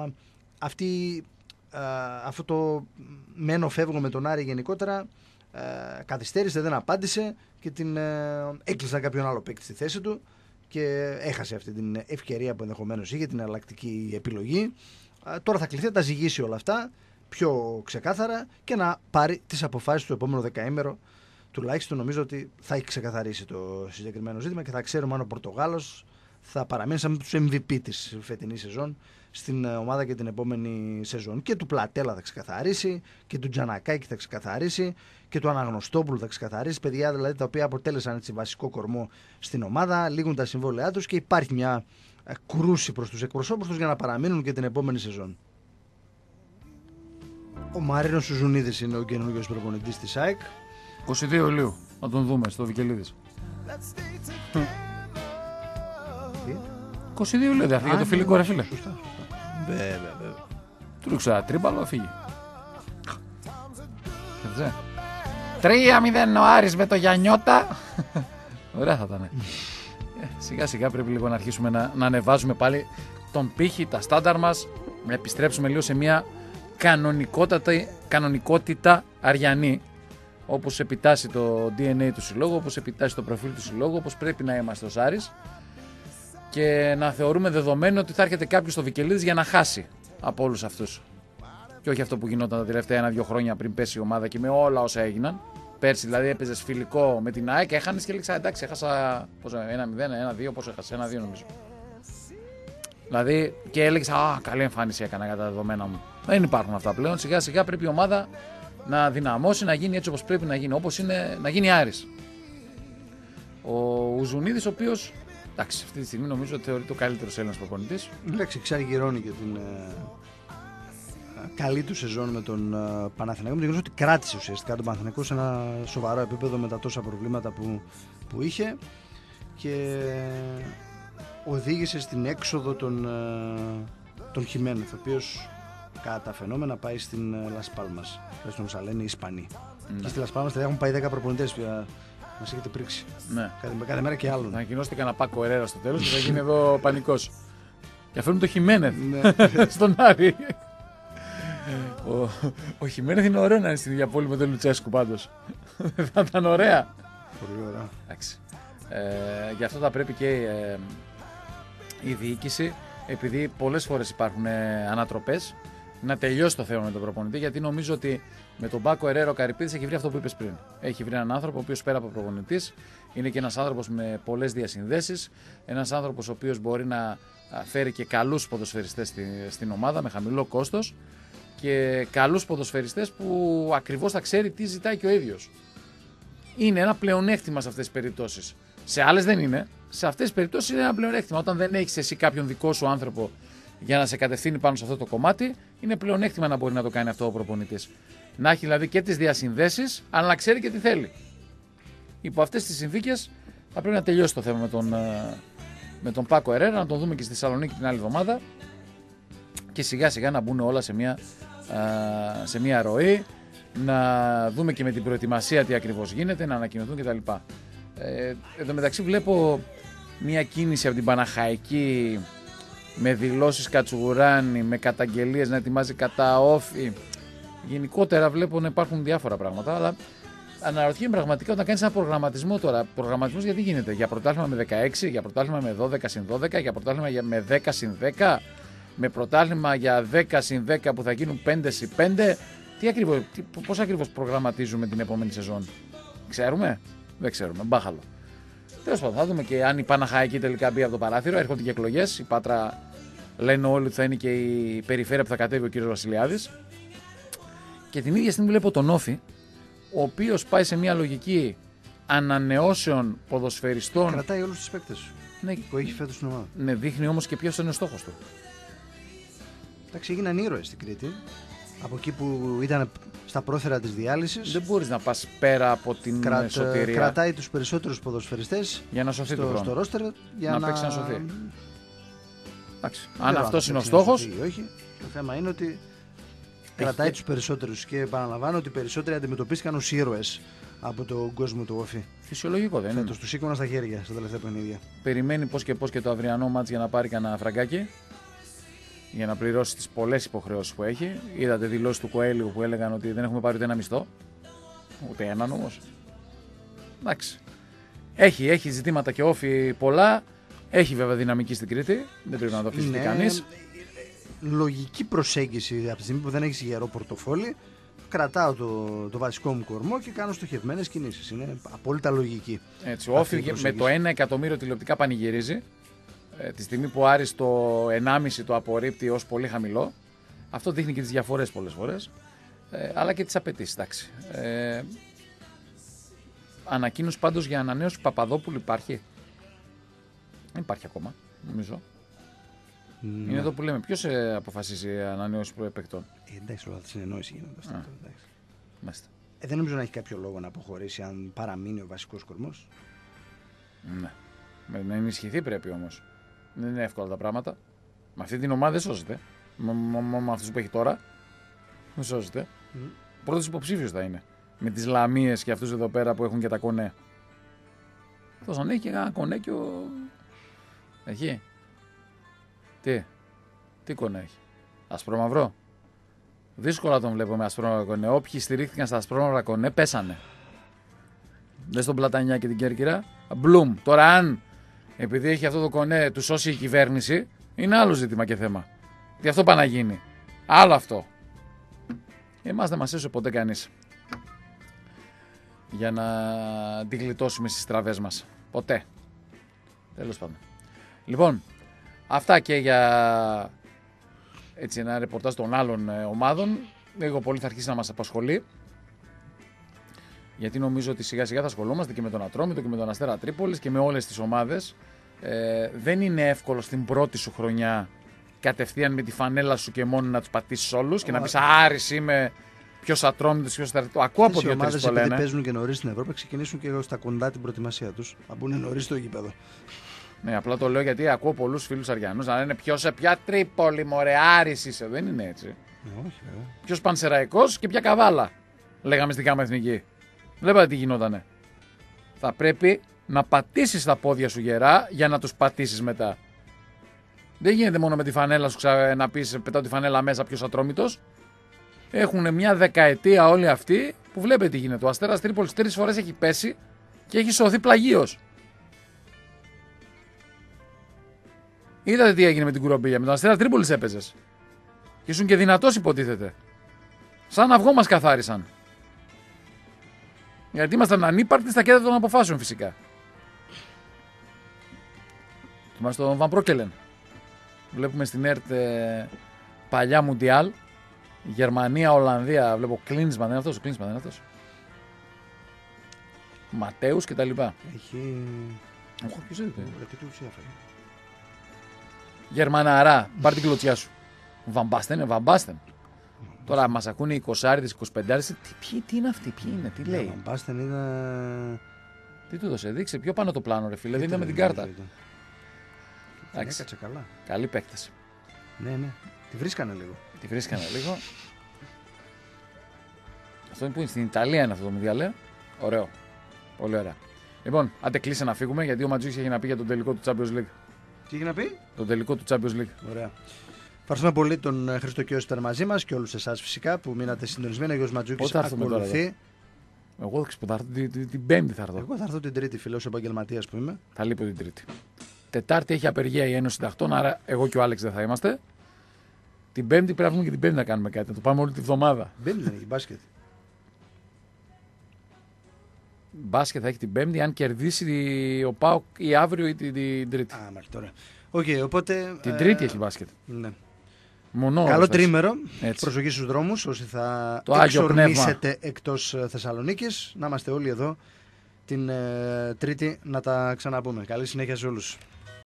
αυτή, uh, αυτό το μένω φεύγω με τον Άρη γενικότερα uh, καθυστέρησε, δεν απάντησε και την uh, έκλεισαν κάποιον άλλο παίκτη στη θέση του και έχασε αυτή την ευκαιρία που ενδεχομένως είχε, την εναλλακτική επιλογή. Uh, τώρα θα κληθεί να τα ζυγίσει όλα αυτά πιο ξεκάθαρα και να πάρει τις αποφάσεις του επόμενο δεκαήμερο. Τουλάχιστον νομίζω ότι θα έχει ξεκαθαρίσει το συγκεκριμένο ζήτημα και θα ξέρουμε αν ο Πορτογάλος θα παραμείνει σαν τους εμ βι πι της φετινής σεζόν στην ομάδα και την επόμενη σεζόν. Και του Πλατέλα θα ξεκαθαρίσει και του Τζανακάκη θα ξεκαθαρίσει και του Αναγνωστόπουλου θα ξεκαθαρίσει. Παιδιά δηλαδή τα οποία αποτέλεσαν έτσι βασικό κορμό στην ομάδα, λήγουν τα συμβόλαιά τους και υπάρχει μια κρούση προς τους εκπροσώπους τους για να παραμείνουν και την επόμενη σεζόν. Ο Μαρίνος Σουζουνίδης είναι ο καινούργιος προπονητής της ΑΕΚ. είκοσι δύο Ιουλίου, να τον δούμε στο Βικελίδης. είκοσι δύο Ιουλίου, δηλαδή για το φιλικό ρε φίλε. Βέβαια, βέβαια. Του ρίξω ένα τρίμπαλο, φύγει. τρία μηδέν ο Άρης με το Γιαννιώτα. Ωραία θα ήταν. Σιγά σιγά πρέπει λίγο να αρχίσουμε να, να ανεβάζουμε πάλι τον πύχη, τα στάνταρ μας, να επιστρέψουμε λίγο σε μια κανονικότητα αριανή, όπως επιτάσσει το ντι εν έι του συλλόγου, όπως επιτάσσει το προφίλ του συλλόγου, όπως πρέπει να είμαστε ως Άρης, και να θεωρούμε δεδομένο ότι θα έρχεται κάποιος στο Βικελίδης για να χάσει από όλους αυτούς. Και όχι αυτό που γινόταν τα τελευταία ένα-δύο χρόνια πριν πέσει η ομάδα και με όλα όσα έγιναν. Πέρσι δηλαδή έπαιζες φιλικό με την ΑΕΚ, έχανες και έλεγξα εντάξει, έχασα ένα μηδέν, ένα δύο, πόσο έχασα, ένα δύο νομίζω. Δηλαδή και έλεγες α, καλή εμφάνιση έκανα για τα δεδομένα μου. Δεν υπάρχουν αυτά πλέον. Σιγά σιγά πρέπει η ομάδα να δυναμώσει, να γίνει έτσι όπως πρέπει να γίνει, όπως είναι να γίνει Άρης. Ο Ουζουνίδης, ο οποίος εντάξει, αυτή τη στιγμή νομίζω ότι θεωρείται ο καλύτερος Έλληνας προπονητής. Εντάξει, ξαγυρώνει και την ε, καλή του σεζόν με τον ε, Παναθηναϊκό. Με το γεγονός ότι κράτησε ουσιαστικά τον Παναθηναϊκό σε ένα σοβαρό επίπεδο με τα τόσα προβλήματα που, που είχε και οδήγησε στην έξοδο των, ε, των Χιμένεθ, ο οποίος κατά τα φαινόμενα πάει στην Λας Πάλμας. Τουλάχιστον όπως λένε οι Ισπανοί. Mm. Και στη Λας Πάλμας έχουν πάει δέκα προπονητές πια. Μας έχετε πρίξει. Ναι. Κάθε, κάθε μέρα και άλλον. Να ανακοινώσετε κανένα Πάκο Ερέρα στο τέλος και θα γίνει εδώ πανικός. Και αφήνουν το Χιμένεθ στον Άρη. ο ο Χιμένεθ είναι ωραίο να είναι στην ίδια πόλη με τον Λουτσέσκου πάντως. Θα ήταν ωραία. Πολύ ωραία. Εντάξει. Ε, γι' αυτό θα πρέπει και ε, η διοίκηση επειδή πολλές φορές υπάρχουν ε, ανατροπές, να τελειώσει το θέμα με τον προπονητή, γιατί νομίζω ότι με τον Πάκο Ερέρα ο Καρυπίδης έχει βρει αυτό που είπες πριν. Έχει βρει έναν άνθρωπο ο οποίος πέρα από προπονητής είναι και ένας άνθρωπος με πολλές διασυνδέσεις, ένας άνθρωπος ο οποίος μπορεί να φέρει και καλούς ποδοσφαιριστές στη, στην ομάδα με χαμηλό κόστος και καλούς ποδοσφαιριστές που ακριβώς θα ξέρει τι ζητάει και ο ίδιος. Είναι ένα πλεονέκτημα σε αυτές τις περιπτώσεις. Σε άλλες δεν είναι. Σε αυτές τις περιπτώσεις είναι ένα πλεονέκτημα. Όταν δεν έχεις εσύ κάποιον δικό σου άνθρωπο για να σε κατευθύνει πάνω σε αυτό το κομμάτι, είναι πλεονέκτημα να μπορεί να το κάνει αυτό ο προπονητής. Να έχει δηλαδή και τις διασυνδέσεις, αλλά να ξέρει και τι θέλει. Υπό αυτές τις συνθήκες θα πρέπει να τελειώσει το θέμα με τον, με τον Πάκο Ερέρα, να τον δούμε και στη Θεσσαλονίκη την άλλη εβδομάδα και σιγά σιγά να μπουν όλα σε μια, σε μια ροή, να δούμε και με την προετοιμασία τι ακριβώς γίνεται, να ανακοινωθούν κτλ. Ε, εν τω μεταξύ βλέπω μια κίνηση από την Παναχαϊκή με δηλώσεις Κατσουράνη, με καταγγελίες να ετοιμάζει κατά όφη. Γενικότερα βλέπω να υπάρχουν διάφορα πράγματα, αλλά αναρωτιέμαι πραγματικά όταν κάνεις ένα προγραμματισμό τώρα. Προγραμματισμός γιατί γίνεται? Για πρωτάθλημα με δεκαέξι, για πρωτάθλημα με δώδεκα συν δώδεκα, για πρωτάθλημα με δέκα συν δέκα, με πρωτάθλημα για δέκα συν δέκα που θα γίνουν πέντε συν πέντε. Τι ακριβώς, τι, πώς ακριβώς προγραμματίζουμε την επόμενη σεζόν? Ξέρουμε? Δεν ξέρουμε. Μπάχαλο. Τέλος πάντων, θα δούμε και αν η Παναχαϊκή τελικά μπει από το παράθυρο. Έρχονται και εκλογές. Η Πάτρα λένε όλοι ότι θα είναι και η περιφέρεια που θα κατέβει ο κύριος Βασιλιάδης. Και την ίδια στιγμή βλέπω τον Όφη, ο οποίος πάει σε μια λογική ανανεώσεων ποδοσφαιριστών. Κρατάει όλους τους παίκτες ναι, που έχει φέτος στην ομάδα. Ναι, δείχνει όμως και ποιος είναι ο στόχος του. Εντάξει, έγιναν ήρωες στην Κρήτη. Από εκεί που ήταν στα πρόθυρα της διάλυσης. Δεν μπορείς να πας πέρα από την Κρατα... σωτηρία. Κρατάει τους περισσότερους ποδοσφαιριστές για να σωθεί στο, στο ρόστερ για να, να παίξει να σωθεί. Εντάξει. Δεν Αν αυτός είναι ο στόχος. Ή όχι. Το θέμα είναι ότι κρατάει και... τους περισσότερους και επαναλαμβάνω ότι οι περισσότεροι αντιμετωπίστηκαν ως ήρωες από τον κόσμο του Όφη. Φυσιολογικό δεν είναι? Φέτος τους σήκωνα στα χέρια στα τελευταία παιχνίδια. Περιμένει πώς και πώς και το αυριανό μάτς για να πάρει κανένα φραγκάκι, για να πληρώσει τις πολλές υποχρεώσεις που έχει. Είδατε δηλώσεις του Κοέλιου που έλεγαν ότι δεν έχουμε πάρει ούτε ένα μισθό. Ούτε έναν όμως. Εντάξει. Έχει, έχει ζητήματα και Όφη πολλά. Έχει βέβαια δυναμική στην Κρήτη. Δεν πρέπει να το αφήσει κανείς. Λογική προσέγγιση από τη στιγμή που δεν έχεις γερό πορτοφόλι. Κρατάω το, το βασικό μου κορμό και κάνω στοχευμένες κινήσεις. Είναι απόλυτα λογική. Έτσι, ο Όφη με το ένα εκατομμύριο τηλεοπτικά πανηγυρίζει. Ε, τη στιγμή που ο Άρης το ενάμιση το απορρίπτει ως πολύ χαμηλό. Αυτό δείχνει και τις διαφορές πολλές φορές. Ε, αλλά και τις απαιτήσεις. Εντάξει. Ε, ανακοίνωση πάντως για ανανέωση του Παπαδόπουλου υπάρχει? Δεν υπάρχει ακόμα, νομίζω. Ναι. Είναι εδώ που λέμε. Ποιος ε, αποφασίζει ανανέωση παικτών? Ε, εντάξει, όλα τη συνεννόηση γίνονται αυτά. Μάλιστα. Ε, δεν νομίζω να έχει κάποιο λόγο να αποχωρήσει αν παραμείνει ο βασικός κορμός. Ναι. Να ενισχυθεί πρέπει όμως. Δεν είναι εύκολα τα πράγματα. Με αυτή την ομάδα δεν σώζεται. Με αυτούς που έχει τώρα. Δεν σώζεται. Mm. Πρώτος υποψήφιος θα είναι. Με τις λαμίες και αυτούς εδώ πέρα που έχουν και τα κονέ. Αυτός αν έχει και ένα κονέκιο. Έχει. Τι. Τι κονέ έχει? Ασπρόμαυρο. Δύσκολα τον βλέπω με ασπρόμαυρο κονέ. Όποιοι στηρίχθηκαν στα ασπρόμαυρα κονέ πέσανε. Δες τον Πλατανιά και την Κέρκυρα. Μπλουμ. Τώρα αν επειδή έχει αυτό το κονέ του σώσει η κυβέρνηση, είναι άλλο ζήτημα και θέμα. Τι αυτό πάει να γίνει. Άλλο αυτό. Εμάς δεν μας έσωσε ποτέ κανείς για να την γλιτώσουμε στις τραβές μας. Ποτέ. Τέλος πάντων. Λοιπόν, αυτά και για έτσι, ένα ρεπορτάζ των άλλων ομάδων. Λίγο πολύ θα αρχίσει να μας απασχολεί. Γιατί νομίζω ότι σιγά σιγά θα ασχολούμαστε και με τον Ατρόμητο και με τον Αστέρα Τρίπολης και με όλες τις ομάδες. Ε, δεν είναι εύκολο στην πρώτη σου χρονιά κατευθείαν με τη φανέλα σου και μόνο να τους πατήσεις όλους και να πεις Άρης είμαι, ποιος Ατρόμητος, ποιος Αστέρα. Ακούω από δύο τρεις το λένε. Επειδή παίζουν και νωρίς στην Ευρώπη, ξεκινήσουν και στα κοντά την προετοιμασία τους. Θα μπουν νωρίς στο γήπεδο. Ναι, απλά το λέω γιατί ακούω πολλούς φίλους Αριανούς να λένε ποιος σε ποια Τρίπολη, μωρέ, Άρης είσαι. Δεν είναι έτσι. Ε, όχι, ποιος Πανσεραϊκός και ποια Καβάλα. Λέγαμε στην Κάμα Εθνική. Βλέπατε τι γινότανε. Θα πρέπει να πατήσεις τα πόδια σου γερά για να τους πατήσεις μετά. Δεν γίνεται μόνο με τη φανέλα σου ξα... να πεις πετάω τη φανέλα μέσα ποιος Ατρόμητος. Έχουν μια δεκαετία όλοι αυτοί που βλέπετε τι γίνεται. Ο Αστέρας Τρίπολης τρεις φορές έχει πέσει και έχει σωθεί πλαγίως. Είδατε τι έγινε με την Κουρομπίγια. Με τον Αστέρα Τρίπολης έπαιζες. Και ήσουν και δυνατός, υποτίθεται. Σαν αυγό μας καθάρισαν. Γιατί ήμασταν ανύπαρτοι στα κέντρα των αποφάσεων φυσικά. Είμαστε στον Βαν Πρόκελεν. Βλέπουμε στην ΕΡΤ ε, παλιά Μουντιάλ. Γερμανία, Ολλανδία. Βλέπω Κλίνσμαν, δεν είναι αυτός. Ο Κλίνσμαν δεν είναι αυτός. Ματέους και τα λοιπά. Έχει. Όχι, ποιος είναι. Τι του έφερε. Γερμαναρά, πάρ' την κλωτσιά σου. Βαμπάστεν, βαμπάστεν. Τώρα μας ακούνε οι εικοσάριδες, εικοσιπεντάριδες. Τι, ποιοι, τι είναι αυτοί, ποιοι είναι, τι λέει. Βαμπάστεν είδα. Τι του δώσε, δείξε πιο πάνω το πλάνο, ρε φίλε. Δεν είδαμε την κάρτα. Εντάξει. Έκατσε καλά. Καλή παίκτηση. Ναι, ναι. Τη βρίσκανε λίγο. Τη βρίσκανε λίγο. Αυτό είναι που είναι στην Ιταλία, είναι αυτό το Μουντιάλ. Ωραίο. Πολύ ωραία. Λοιπόν, άντε κλείσε να φύγουμε γιατί ο Ματζούκης έχει να πει για τον τελικό του Champions League. Τι έχει να πει? Τον τελικό του Champions League. Ωραία. Ευχαριστούμε πολύ τον Χρήστο Κιώση που ήταν μαζί μας και όλους εσάς φυσικά που μείνατε συντονισμένοι. Ο Γιώργος Ματζούκης ακολουθεί. Εγώ θα έρθω την, την, την Πέμπτη θα έρθω. Εγώ θα έρθω την Τρίτη, φίλος επαγγελματίας που είμαι. Θα λείπω την Τρίτη. Τετάρτη έχει απεργία η Ένωση Συντακτών, άρα εγώ και ο Άλεξ δεν θα είμαστε. Την Πέμπτη πρέπει να βγούμε και την Πέμπτη να κάνουμε κάτι. Να το πάμε όλη τη βδομάδα. Πέμπτη δεν έχει μπάσκετ. Μπάσκετ θα έχει την Πέμπτη, αν κερδίσει ο ΠΑΟΚ ή αύριο ή την, την Τρίτη. Α, μέχρι τώρα. Οκ, okay, οπότε. Την ε, Τρίτη έχει μπάσκετ. Ναι. Μονό. Καλό τρίμερο. Έτσι. Προσοχή στους δρόμους όσοι θα Το εξορμήσετε εκτός Θεσσαλονίκης. Να είμαστε όλοι εδώ την ε, Τρίτη να τα ξαναπούμε. Καλή συνέχεια σε όλους.